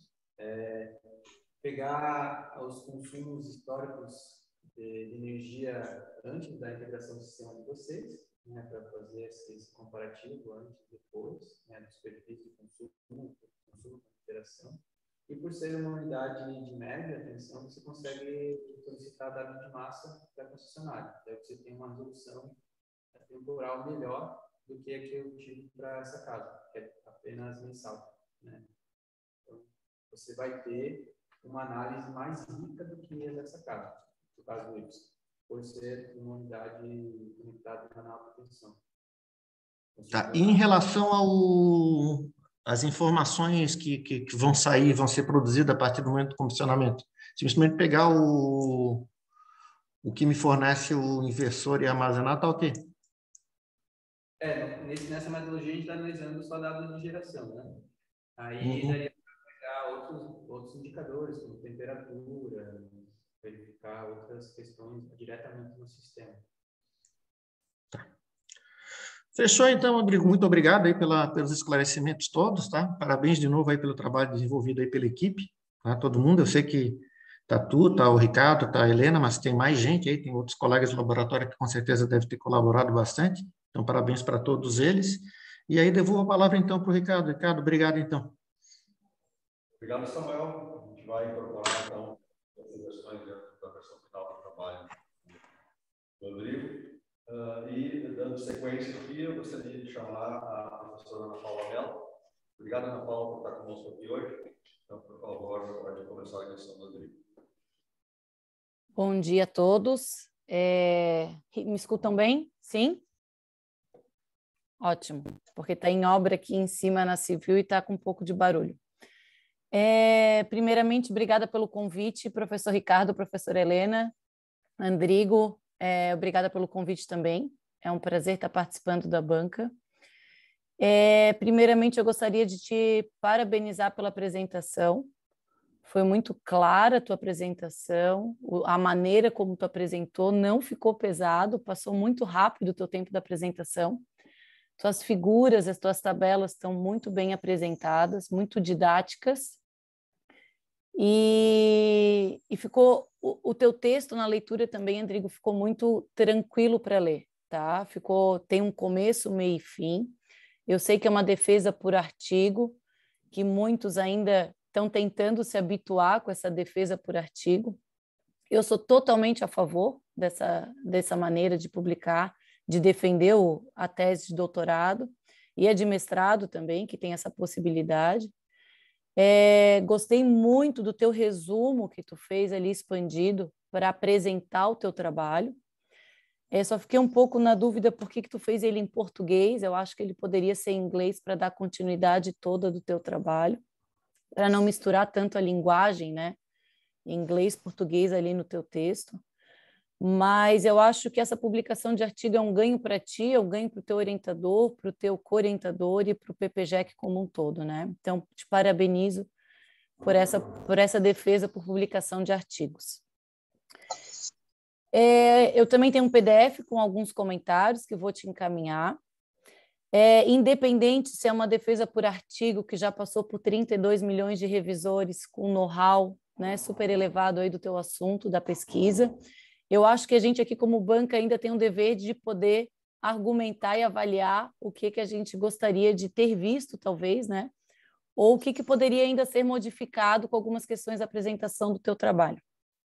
pegar os consumos históricos de energia antes da integração do sistema de vocês, né, para fazer esse comparativo antes e depois, né, dos perfis de consumo, interação. E por ser uma unidade de média tensão, você consegue solicitar dados de massa para a concessionária. Então, você tem uma resolução temporal melhor do que a que eu tive para essa casa, que é apenas mensal, né? Então, você vai ter uma análise mais rica do que a dessa casa, no caso do IPS, por ser uma unidade conectada na alta tensão. Tá. E em relação às informações que vão sair, vão ser produzidas a partir do momento do comissionamento, simplesmente pegar o que me fornece o inversor e armazenar, tá ok? Nessa metodologia a gente está analisando só dados de geração, né? Aí daria para pegar outros indicadores, como temperatura, verificar outras questões diretamente no sistema. Tá. Fechou, então, Rodrigo. Muito obrigado aí pelos esclarecimentos todos, tá? Parabéns de novo aí pelo trabalho desenvolvido aí pela equipe, tá? Todo mundo, eu sei que tá tu, tá o Ricardo, tá a Helena, mas tem mais gente aí, tem outros colegas do laboratório que com certeza devem ter colaborado bastante. Então, parabéns para todos eles. E aí, devolvo a palavra, então, para o Ricardo. Ricardo, obrigado, então. Obrigado, Samuel. A gente vai incorporar, então, as sugestões da versão final do trabalho do Rodrigo. E, dando sequência aqui, eu gostaria de chamar a professora Ana Paula Mello. Obrigado, Ana Paula, por estar conosco aqui hoje. Então, por favor, pode começar a questão do Rodrigo. Bom dia a todos. Me escutam bem? Sim? Ótimo, porque está em obra aqui em cima na Civil e está com um pouco de barulho. Primeiramente, obrigada pelo convite, professor Ricardo, professora Helena, Andrigo, obrigada pelo convite também. É um prazer estar participando da banca. Primeiramente, eu gostaria de te parabenizar pela apresentação. Foi muito clara a tua apresentação, a maneira como tu apresentou não ficou pesado, passou muito rápido o teu tempo da apresentação. Tuas figuras, as tuas tabelas estão muito bem apresentadas, muito didáticas. E ficou o teu texto na leitura também, Andrigo, ficou muito tranquilo para ler, tá? Tem um começo, meio e fim. Eu sei que é uma defesa por artigo, que muitos ainda estão tentando se habituar com essa defesa por artigo. Eu sou totalmente a favor dessa maneira de publicar, de defender a tese de doutorado e a de mestrado também, que tem essa possibilidade. Gostei muito do teu resumo que tu fez ali expandido para apresentar o teu trabalho. Só fiquei um pouco na dúvida por que tu fez ele em português. Eu acho que ele poderia ser em inglês para dar continuidade toda do teu trabalho, para não misturar tanto a linguagem, né? Inglês, português ali no teu texto. Mas eu acho que essa publicação de artigo é um ganho para ti, é um ganho para o teu orientador, para o teu co-orientador e para o PPGEC como um todo, né? Então, te parabenizo por essa defesa por publicação de artigos. Eu também tenho um PDF com alguns comentários que vou te encaminhar. Independente se é uma defesa por artigo que já passou por 32 milhões de revisores com know-how, né, super elevado aí do teu assunto, da pesquisa, eu acho que a gente aqui como banca ainda tem um dever de poder argumentar e avaliar o que a gente gostaria de ter visto, talvez, né? Ou o que poderia ainda ser modificado com algumas questões da apresentação do teu trabalho.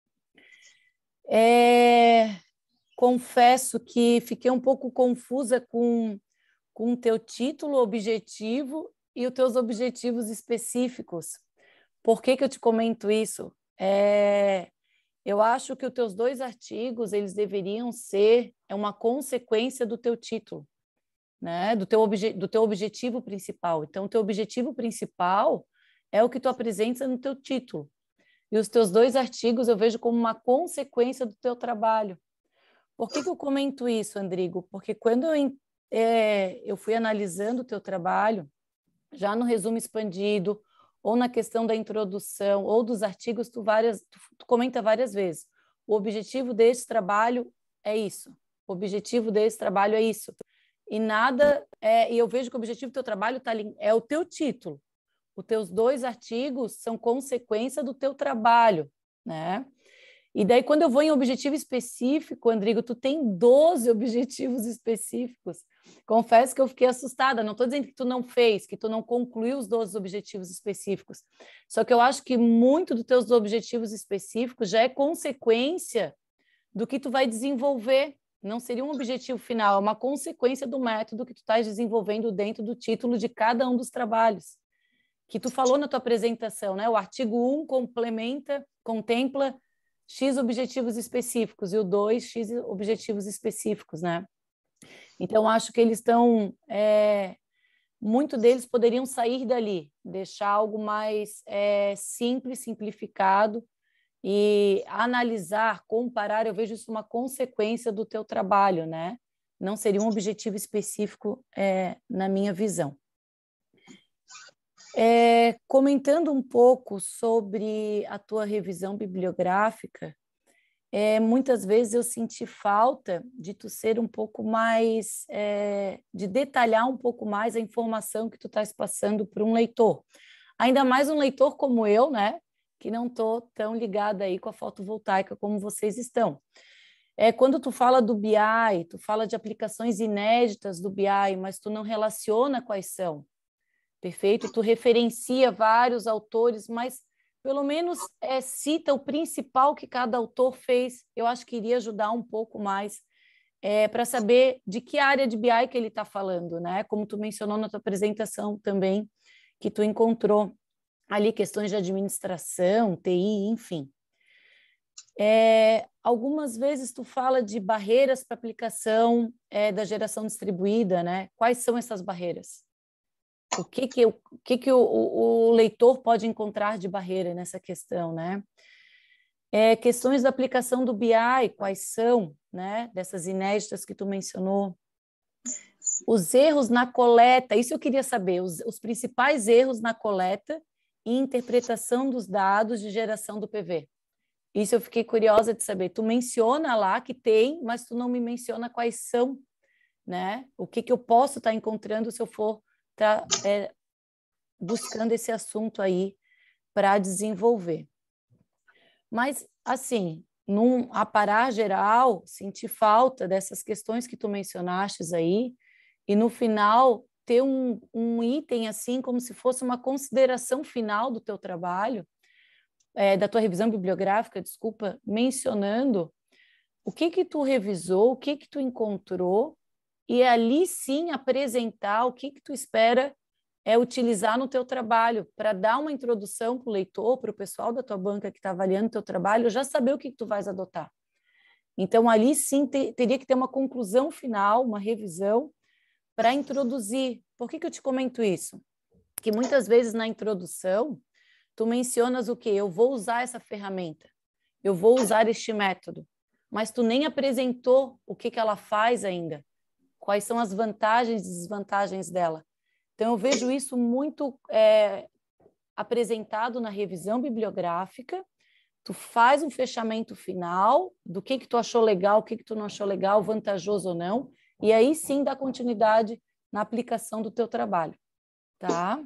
Confesso que fiquei um pouco confusa com o teu título objetivo e os teus objetivos específicos. Por que eu te comento isso? Eu acho que os teus 2 artigos, eles deveriam ser uma consequência do teu título, né? Do teu objetivo principal. Então, o teu objetivo principal é o que tu apresenta no teu título. E os teus 2 artigos eu vejo como uma consequência do teu trabalho. Por que eu comento isso, Andrigo? Porque quando eu fui analisando o teu trabalho, já no resumo expandido, ou na questão da introdução, ou dos artigos, tu comenta várias vezes. O objetivo desse trabalho é isso. O objetivo desse trabalho é isso. E eu vejo que o objetivo do teu trabalho é o teu título. Os teus 2 artigos são consequência do teu trabalho, né? E daí, quando eu vou em objetivo específico, Andrigo, tu tem 12 objetivos específicos. Confesso que eu fiquei assustada. Não estou dizendo que tu não fez, que tu não concluiu os 12 objetivos específicos. Só que eu acho que muito dos teus objetivos específicos já é consequência do que tu vai desenvolver. Não seria um objetivo final, é uma consequência do método que tu estás desenvolvendo dentro do título de cada um dos trabalhos. Que tu falou na tua apresentação, né? O artigo 1 contempla X objetivos específicos e o 2, X objetivos específicos, né? Então, acho que eles estão... muito deles poderiam sair dali, deixar algo mais simples, simplificado e analisar, comparar, eu vejo isso uma consequência do teu trabalho, né? Não seria um objetivo específico na minha visão. Comentando um pouco sobre a tua revisão bibliográfica, muitas vezes eu senti falta de tu ser um pouco mais, de detalhar um pouco mais a informação que tu estás passando para um leitor. Ainda mais um leitor como eu, né? Que não estou tão ligada aí com a fotovoltaica como vocês estão. Quando tu fala do BI, tu fala de aplicações inéditas do BI, mas tu não relaciona quais são. Perfeito? Tu referencia vários autores, mas pelo menos cita o principal que cada autor fez. Eu acho que iria ajudar um pouco mais para saber de que área de BI que ele está falando, né? Como tu mencionou na tua apresentação também, que tu encontrou ali questões de administração, TI, enfim. Algumas vezes tu fala de barreiras para aplicação da geração distribuída, né? Quais são essas barreiras? O que o leitor pode encontrar de barreira nessa questão, né? Questões da aplicação do BI, quais são, né? Dessas inéditas que tu mencionou. Os erros na coleta, isso eu queria saber, os principais erros na coleta e interpretação dos dados de geração do PV. Isso eu fiquei curiosa de saber. Tu menciona lá que tem, mas tu não me menciona quais são né? O que eu posso estar encontrando se eu for buscando esse assunto aí para desenvolver. Mas, assim, num aparar geral, senti falta dessas questões que tu mencionaste aí, e no final ter um item assim, como se fosse uma consideração final do teu trabalho, da tua revisão bibliográfica, desculpa, mencionando o que tu revisou, o que tu encontrou, e ali sim apresentar o que tu espera utilizar no teu trabalho, para dar uma introdução para o leitor, para o pessoal da tua banca que está avaliando o teu trabalho, já saber o que tu vais adotar. Então, ali sim teria que ter uma conclusão final, uma revisão, para introduzir. Por que eu te comento isso? Que muitas vezes na introdução, tu mencionas o quê? Eu vou usar essa ferramenta, eu vou usar este método, mas tu nem apresentou o que ela faz ainda, quais são as vantagens e desvantagens dela. Então, eu vejo isso muito apresentado na revisão bibliográfica, tu faz um fechamento final do que tu achou legal, o que tu não achou legal, vantajoso ou não, e aí sim dá continuidade na aplicação do teu trabalho, tá?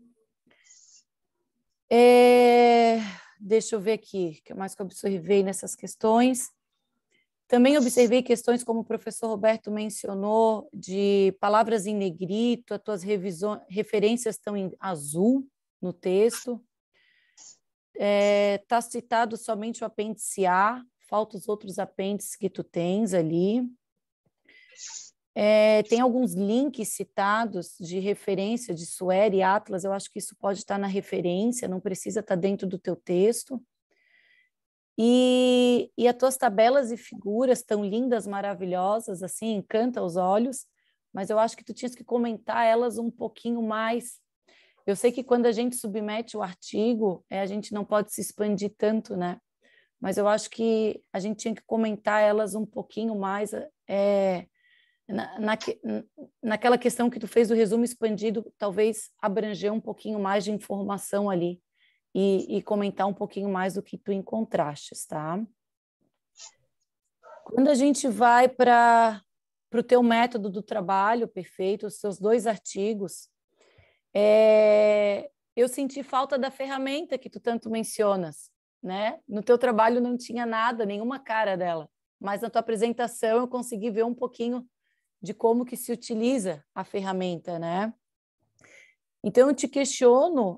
Deixa eu ver aqui, o que mais que eu observei nessas questões. Também observei questões como o professor Roberto mencionou, de palavras em negrito, as tuas referências estão em azul no texto. Está citado somente o apêndice A, faltam os outros apêndices que tu tens ali. Tem alguns links citados de referência de Suer e Atlas, eu acho que isso pode estar na referência, não precisa estar dentro do teu texto. E as tuas tabelas e figuras tão lindas, maravilhosas, assim, encanta os olhos, mas eu acho que tu tinhas que comentar elas um pouquinho mais. Eu sei que quando a gente submete o artigo, a gente não pode se expandir tanto, né? Mas eu acho que a gente tinha que comentar elas um pouquinho mais naquela questão que tu fez do resumo expandido, talvez abranger um pouquinho mais de informação ali e comentar um pouquinho mais do que tu encontrastes, tá? Quando a gente vai para o teu método do trabalho, perfeito, os seus 2 artigos, eu senti falta da ferramenta que tu tanto mencionas, né? No teu trabalho não tinha nada, nenhuma cara dela, mas na tua apresentação eu consegui ver um pouquinho de como que se utiliza a ferramenta, né? Então, eu te questiono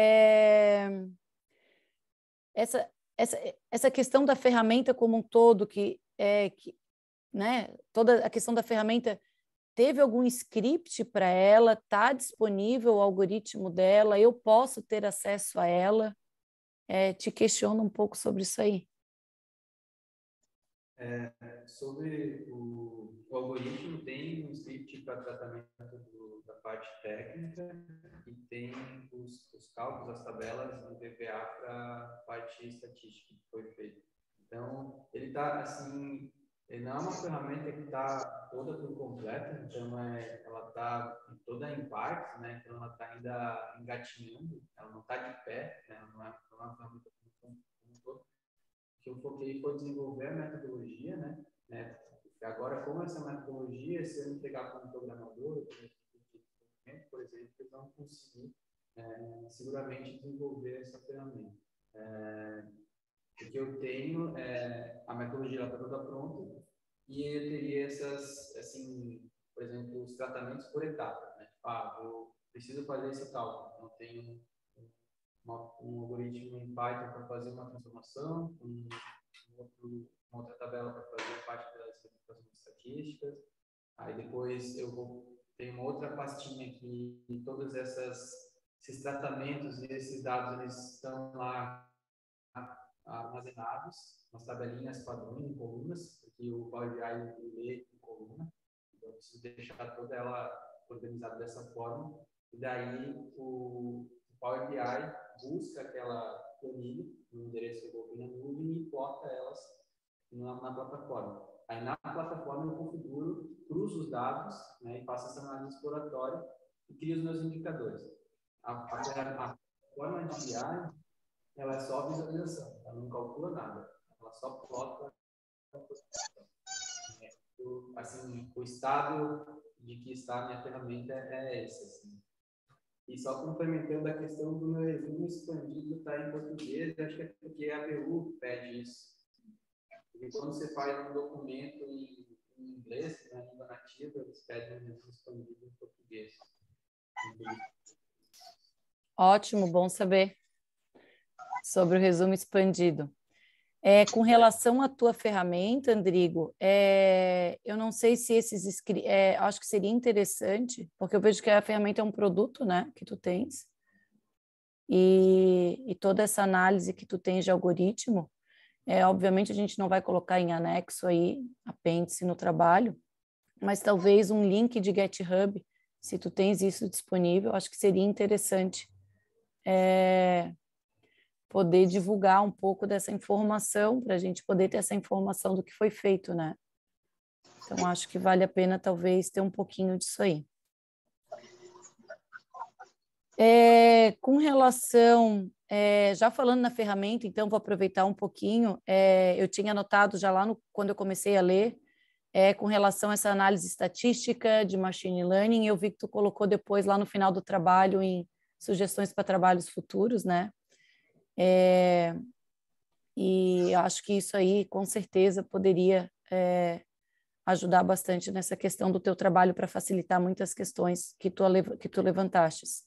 essa questão da ferramenta como um todo, né? Toda a questão da ferramenta, teve algum script para ela? Está disponível o algoritmo dela? Eu posso ter acesso a ela? Te questiono um pouco sobre isso aí. Sobre o algoritmo, tem um script para tratamento da parte técnica e tem os cálculos, as tabelas do VBA para a parte estatística que foi feita. Então, ele está assim, ele não é uma ferramenta que está toda por completa, então ela está toda em partes, né? Então ela está ainda engatinhando, ela não está de pé, né? Ela não é uma ferramenta como todo. O que eu foquei foi desenvolver a metodologia, né? Agora, como essa metodologia, se eu entregar para um programador, por exemplo, eles vão conseguir seguramente desenvolver essa ferramenta. O que eu tenho a metodologia está toda pronta e eu teria essas, assim, por exemplo, os tratamentos por etapas, né? Eu preciso fazer esse cálculo, então tenho um algoritmo em Python para fazer uma transformação, uma outra tabela para fazer a parte das representações estatísticas. Aí depois tenho uma outra pastinha que todos esses tratamentos e esses dados eles estão lá armazenados, nas tabelinhas padrões, em colunas, porque o Power BI lê em coluna, então eu preciso deixar toda ela organizada dessa forma, e daí o Power BI busca aquela planilha no endereço que eu coloquei na nuvem e importa elas na plataforma. Aí na plataforma eu configuro, cruzo os dados, né, e faço essa análise exploratória e crio os meus indicadores. A forma de BI, ela é só visualização, ela não calcula nada, ela só plota a posição. assim, o estado de que está a minha ferramenta é esse, assim. E só complementando a questão do meu resumo expandido estar em português, acho que é porque a ABU pede isso. Porque quando você faz um documento em inglês, na língua nativa, eles pedem um resumo expandido em português. Ótimo, bom saber sobre o resumo expandido. Com relação à tua ferramenta, Andrigo, eu não sei se esses acho que seria interessante, porque eu vejo que a ferramenta é um produto, né, que tu tens, e toda essa análise que tu tens de algoritmo, obviamente a gente não vai colocar em anexo aí, apêndice no trabalho, mas talvez um link de GitHub, se tu tens isso disponível, acho que seria interessante poder divulgar um pouco dessa informação, para a gente poder ter essa informação do que foi feito, né? Então, acho que vale a pena, talvez, ter um pouquinho disso aí. Com relação, já falando na ferramenta, então, vou aproveitar um pouquinho, eu tinha anotado já lá quando eu comecei a ler, com relação a essa análise estatística de machine learning, eu vi que tu colocou depois lá no final do trabalho em sugestões para trabalhos futuros, né? E acho que isso aí, com certeza, poderia ajudar bastante nessa questão do teu trabalho para facilitar muitas questões que tu levantastes.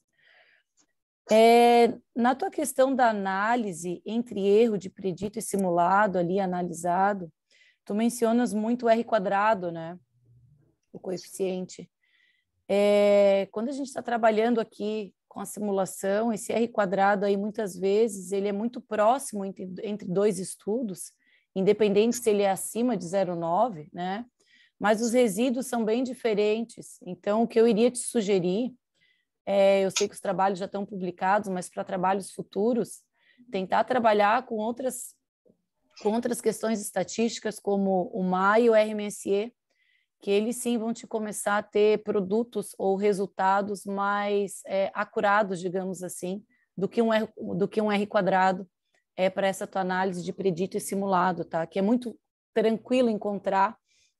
Na tua questão da análise entre erro de predito e simulado ali analisado, tu mencionas muito o R², né? O coeficiente. Quando a gente está trabalhando aqui com a simulação, esse R² aí muitas vezes ele é muito próximo entre dois estudos, independente se ele é acima de 0,9, né? Mas os resíduos são bem diferentes. Então, o que eu iria te sugerir, eu sei que os trabalhos já estão publicados, mas para trabalhos futuros, tentar trabalhar com outras questões estatísticas, como o MAI e o RMSE, que eles sim vão te começar a ter produtos ou resultados mais acurados, digamos assim, do que um R² para essa tua análise de predito e simulado, tá? Que é muito tranquilo encontrar,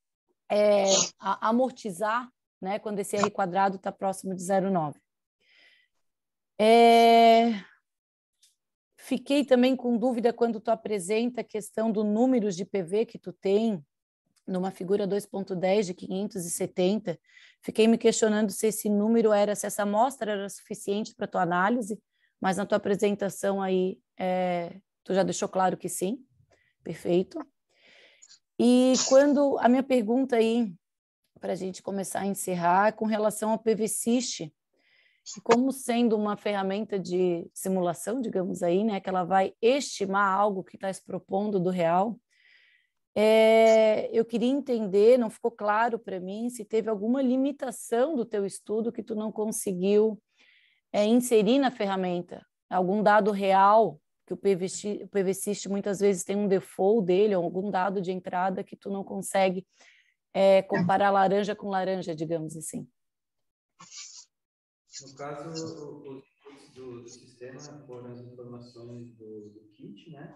amortizar, né, quando esse R² está próximo de 0,9. Fiquei também com dúvida quando tu apresenta a questão do números de PV que tu tem, numa figura 2.10 de 570, fiquei me questionando se esse número se essa amostra era suficiente para a tua análise, mas na tua apresentação aí, tu já deixou claro que sim, perfeito. E quando a minha pergunta aí, para a gente começar a encerrar, é com relação ao PVSystem, como sendo uma ferramenta de simulação, digamos aí, né, que ela vai estimar algo que está se propondo do real. Eu queria entender, não ficou claro para mim, se teve alguma limitação do teu estudo que tu não conseguiu inserir na ferramenta, algum dado real, que o PVSystem muitas vezes tem um default dele, ou algum dado de entrada que tu não consegue comparar laranja com laranja, digamos assim. No caso, os inputs do sistema foram as informações do kit, né?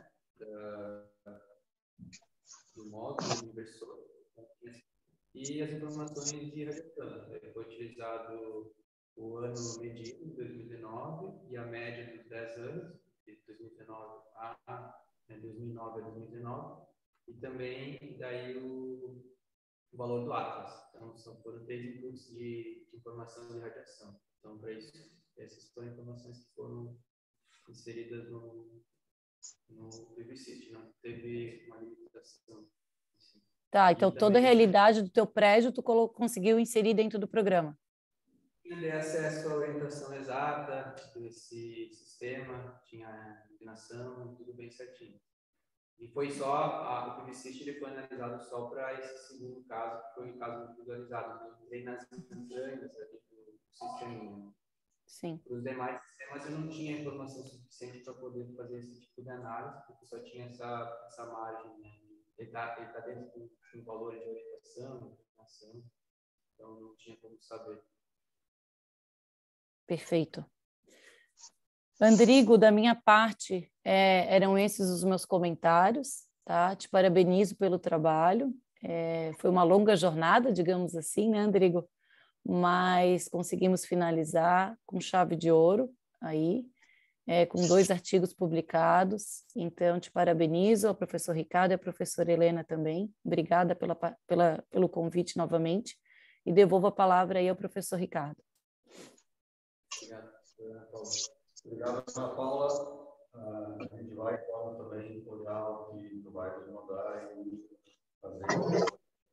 Do módulo, do inversor, e as informações de radiação. Foi utilizado o ano medido, 2019, e a média dos 10 anos, de 2019 a 2019, e também daí o valor do Atlas. Então, foram 3 inputs de informação de radiação. Então, para isso, essas foram informações que foram inseridas no PVSystem, não teve uma limitação. Tá, então toda a realidade do teu prédio tu conseguiu inserir dentro do programa. Ele acesso à orientação exata desse sistema, tinha inclinação, tudo bem certinho. E foi só, o PVSystem ele foi analisado só para esse segundo caso, que foi um caso visualizado. Eu entrei nas entranhas do sistema. Sim. Para os demais sistemas eu não tinha informação suficiente para poder fazer esse tipo de análise, porque só tinha essa margem, né? Ele está dentro de um valor de orientação, inclinação, então não tinha como saber. Perfeito. Andrigo, da minha parte, eram esses os meus comentários, tá? Te parabenizo pelo trabalho. Foi uma longa jornada, digamos assim, né, Andrigo? Mas conseguimos finalizar com chave de ouro aí, com 2 artigos publicados. Então, te parabenizo, ao professor Ricardo e à professora Helena também. Obrigada pelo convite novamente. E devolvo a palavra aí ao professor Ricardo. Obrigado, Paula. Obrigado, Ana Paula. A gente vai, então, também olhar o que tu vai nos mandar e fazer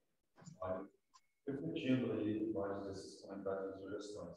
refletindo aí vários desses comentários e sugestões.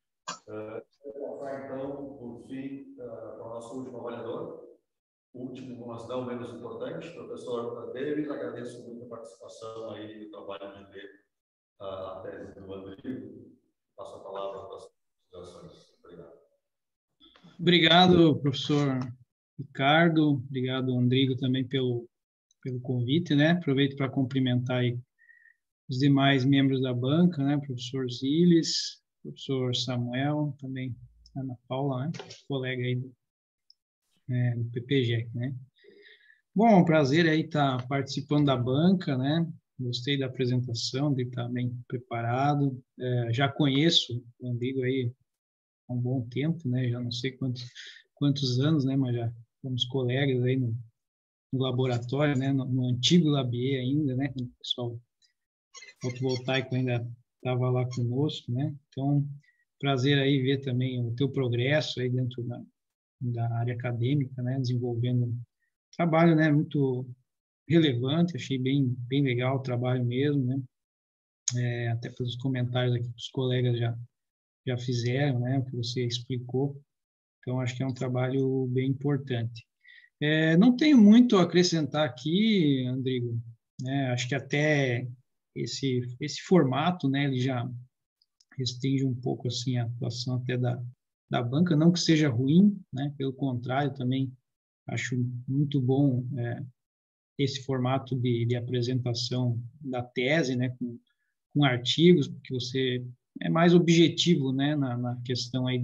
Vou passar, então, por fim, para o nosso último avaliador, último, mas não menos importante, professor David. Agradeço muito a participação aí do trabalho de ler a tese do Andrigo. Passo a palavra para as considerações. Obrigado. Obrigado, professor Ricardo. Obrigado, Andrigo, também pelo convite, né? Aproveito para cumprimentar aí os demais membros da banca, né? Professor Ziles, professor Samuel, também Ana Paula, né? Colega aí do PPGEC, né? Bom, prazer aí estar participando da banca, né? Gostei da apresentação, de estar bem preparado. Já conheço o Andrigo aí há um bom tempo, né? Já não sei quantos anos, né? Mas já fomos colegas aí no laboratório, né? No antigo Labier ainda, né? O pessoal fotovoltaico ainda estava lá conosco, né? Então, prazer aí ver também o teu progresso aí dentro da área acadêmica, né? Desenvolvendo um trabalho, né? Muito relevante, achei bem legal o trabalho mesmo, né? Até pelos comentários aqui que os colegas já fizeram, né? O que você explicou. Então, acho que é um trabalho bem importante. Não tenho muito a acrescentar aqui, Andrigo, né? Acho que até esse formato, né? Ele já restringe um pouco assim a atuação até da banca, não que seja ruim, né? Pelo contrário, também acho muito bom esse formato de apresentação da tese, né? Com artigos, porque você é mais objetivo, né? Na questão aí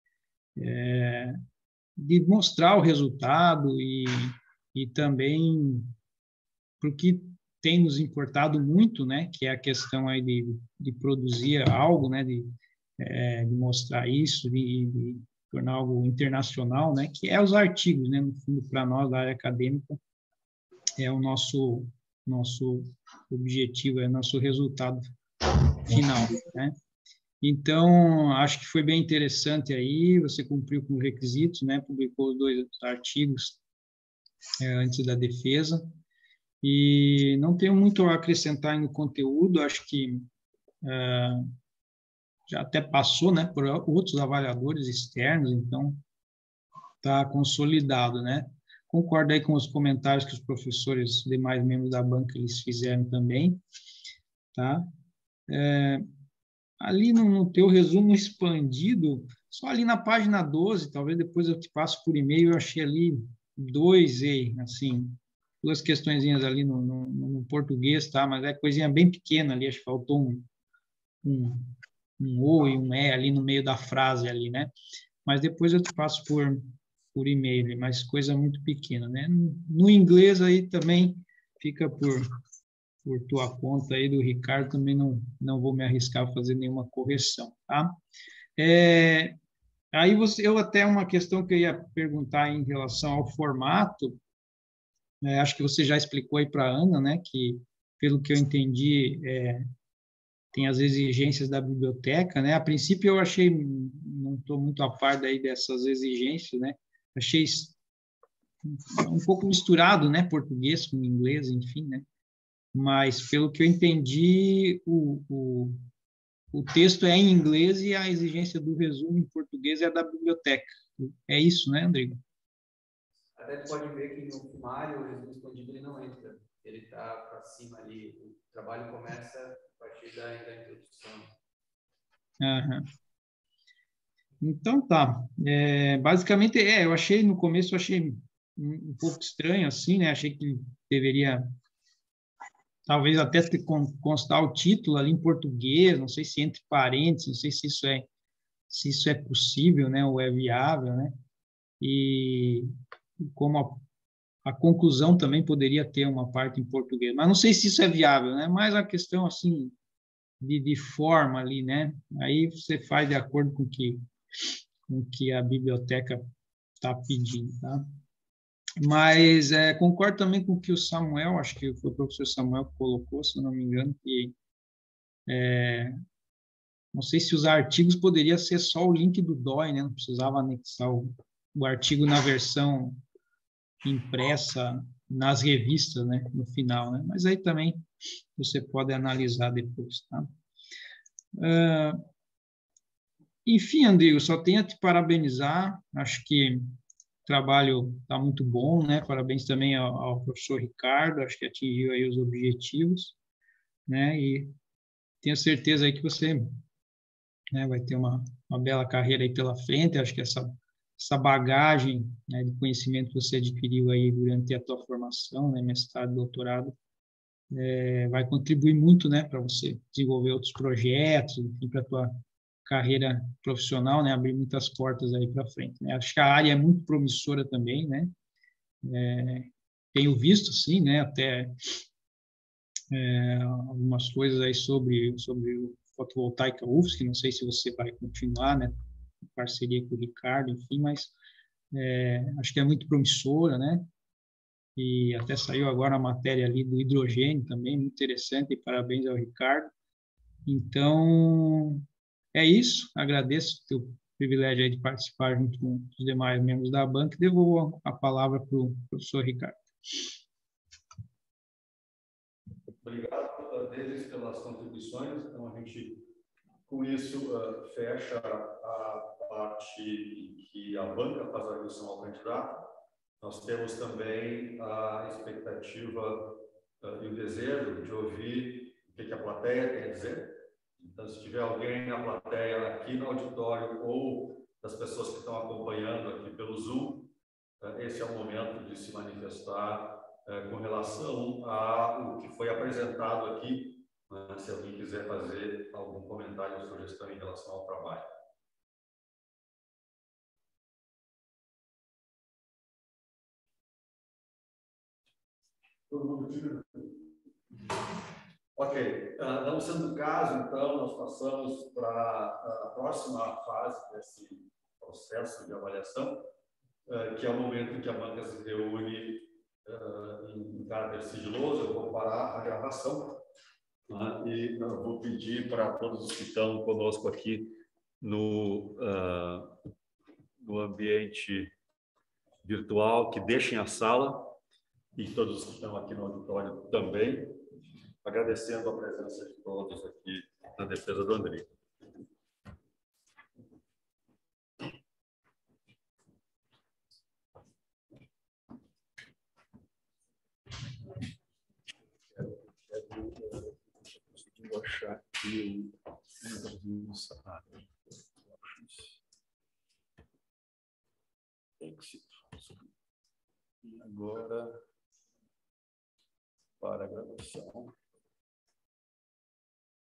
de mostrar o resultado e também porque tem nos importado muito, né, que é a questão aí de produzir algo, né, de mostrar isso, de tornar algo internacional, né, que é os artigos, né, no fundo, para nós da área acadêmica, é o nosso objetivo, é o nosso resultado final, né. Então, acho que foi bem interessante aí, você cumpriu com os requisitos, né, publicou os 2 artigos antes da defesa, e não tenho muito a acrescentar no conteúdo, acho que já até passou, né, por outros avaliadores externos, então está consolidado, né. Concordo aí com os comentários que os professores, demais membros da banca, eles fizeram também, tá? Ali no teu resumo expandido, só ali na página 12, talvez depois eu te passo por e-mail, eu achei ali 2 questõezinhas ali no português, tá? Mas é coisinha bem pequena ali, acho que faltou um O e um E ali no meio da frase ali, né? Mas depois eu te passo por e-mail, mas coisa muito pequena, né? No inglês aí também fica por tua conta aí do Ricardo, também não vou me arriscar a fazer nenhuma correção, tá? Aí eu até uma questão que eu ia perguntar em relação ao formato, acho que você já explicou aí para a Ana, né, que pelo que eu entendi, tem as exigências da biblioteca, né? A princípio eu achei, não estou muito a par daí dessas exigências, né? Achei um pouco misturado, né, português com inglês, enfim, né? Mas, pelo que eu entendi, o texto é em inglês e a exigência do resumo em português é da biblioteca. É isso, né, Andrigo? Até tu pode ver que no sumário o resumo expandido ele não entra. Ele está para cima ali. O trabalho começa a partir da introdução. Uhum. Então, tá. Basicamente, eu achei, no começo, eu achei um pouco estranho, assim, né? Achei que deveria talvez até constar o título ali em português, não sei se entre parênteses, não sei se isso é possível, né, ou é viável, né, e como a conclusão também poderia ter uma parte em português, mas não sei se isso é viável, né? Mais a questão assim de forma ali, né? Aí você faz de acordo com que a biblioteca está pedindo, tá? Mas concordo também com o que o Samuel, acho que foi o professor Samuel que colocou, se eu não me engano, que não sei se os artigos poderia ser só o link do DOI, né? Não precisava anexar o artigo na versão impressa nas revistas, né? No final, né? Mas aí também você pode analisar depois, tá? Enfim, Andrigo, só tenho a te parabenizar. Acho que o trabalho está muito bom, né? Parabéns também ao professor Ricardo. Acho que atingiu aí os objetivos, né? E tenho certeza aí que você, né, vai ter uma bela carreira aí pela frente. Acho que essa bagagem, né, de conhecimento que você adquiriu aí durante a tua formação, né, mestrado, doutorado, vai contribuir muito, né, para você desenvolver outros projetos, enfim, para a tua carreira profissional, né, abrir muitas portas aí para frente, né? Acho que a área é muito promissora também, né? Tenho visto, sim, né, até algumas coisas aí sobre o fotovoltaica UFSC, não sei se você vai continuar, né, em parceria com o Ricardo, enfim, mas acho que é muito promissora, né? E até saiu agora a matéria ali do hidrogênio também, muito interessante, e parabéns ao Ricardo. Então, é isso, agradeço o teu privilégio aí de participar junto com os demais membros da banca e devolvo a palavra para o professor Ricardo. Obrigado, Denis, pelas contribuições. Então, a gente, com isso, fecha a parte em que a banca faz a redução ao candidato. Nós temos também a expectativa e o desejo de ouvir o que a plateia tem a dizer. Então, se tiver alguém na plateia, aqui no auditório, ou das pessoas que estão acompanhando aqui pelo Zoom, esse é o momento de se manifestar com relação ao que foi apresentado aqui, né, se alguém quiser fazer algum comentário ou sugestão em relação ao trabalho. Todo mundo tira? Ok, não sendo o caso, então, nós passamos para a próxima fase desse processo de avaliação, que é o momento em que a banca se reúne em caráter sigiloso. Eu vou parar a gravação, né, e eu vou pedir para todos os que estão conosco aqui no ambiente virtual que deixem a sala, e todos os que estão aqui no auditório também, agradecendo a presença de todos aqui na defesa do André. Consegui achar aqui o salário. E agora, para a gravação.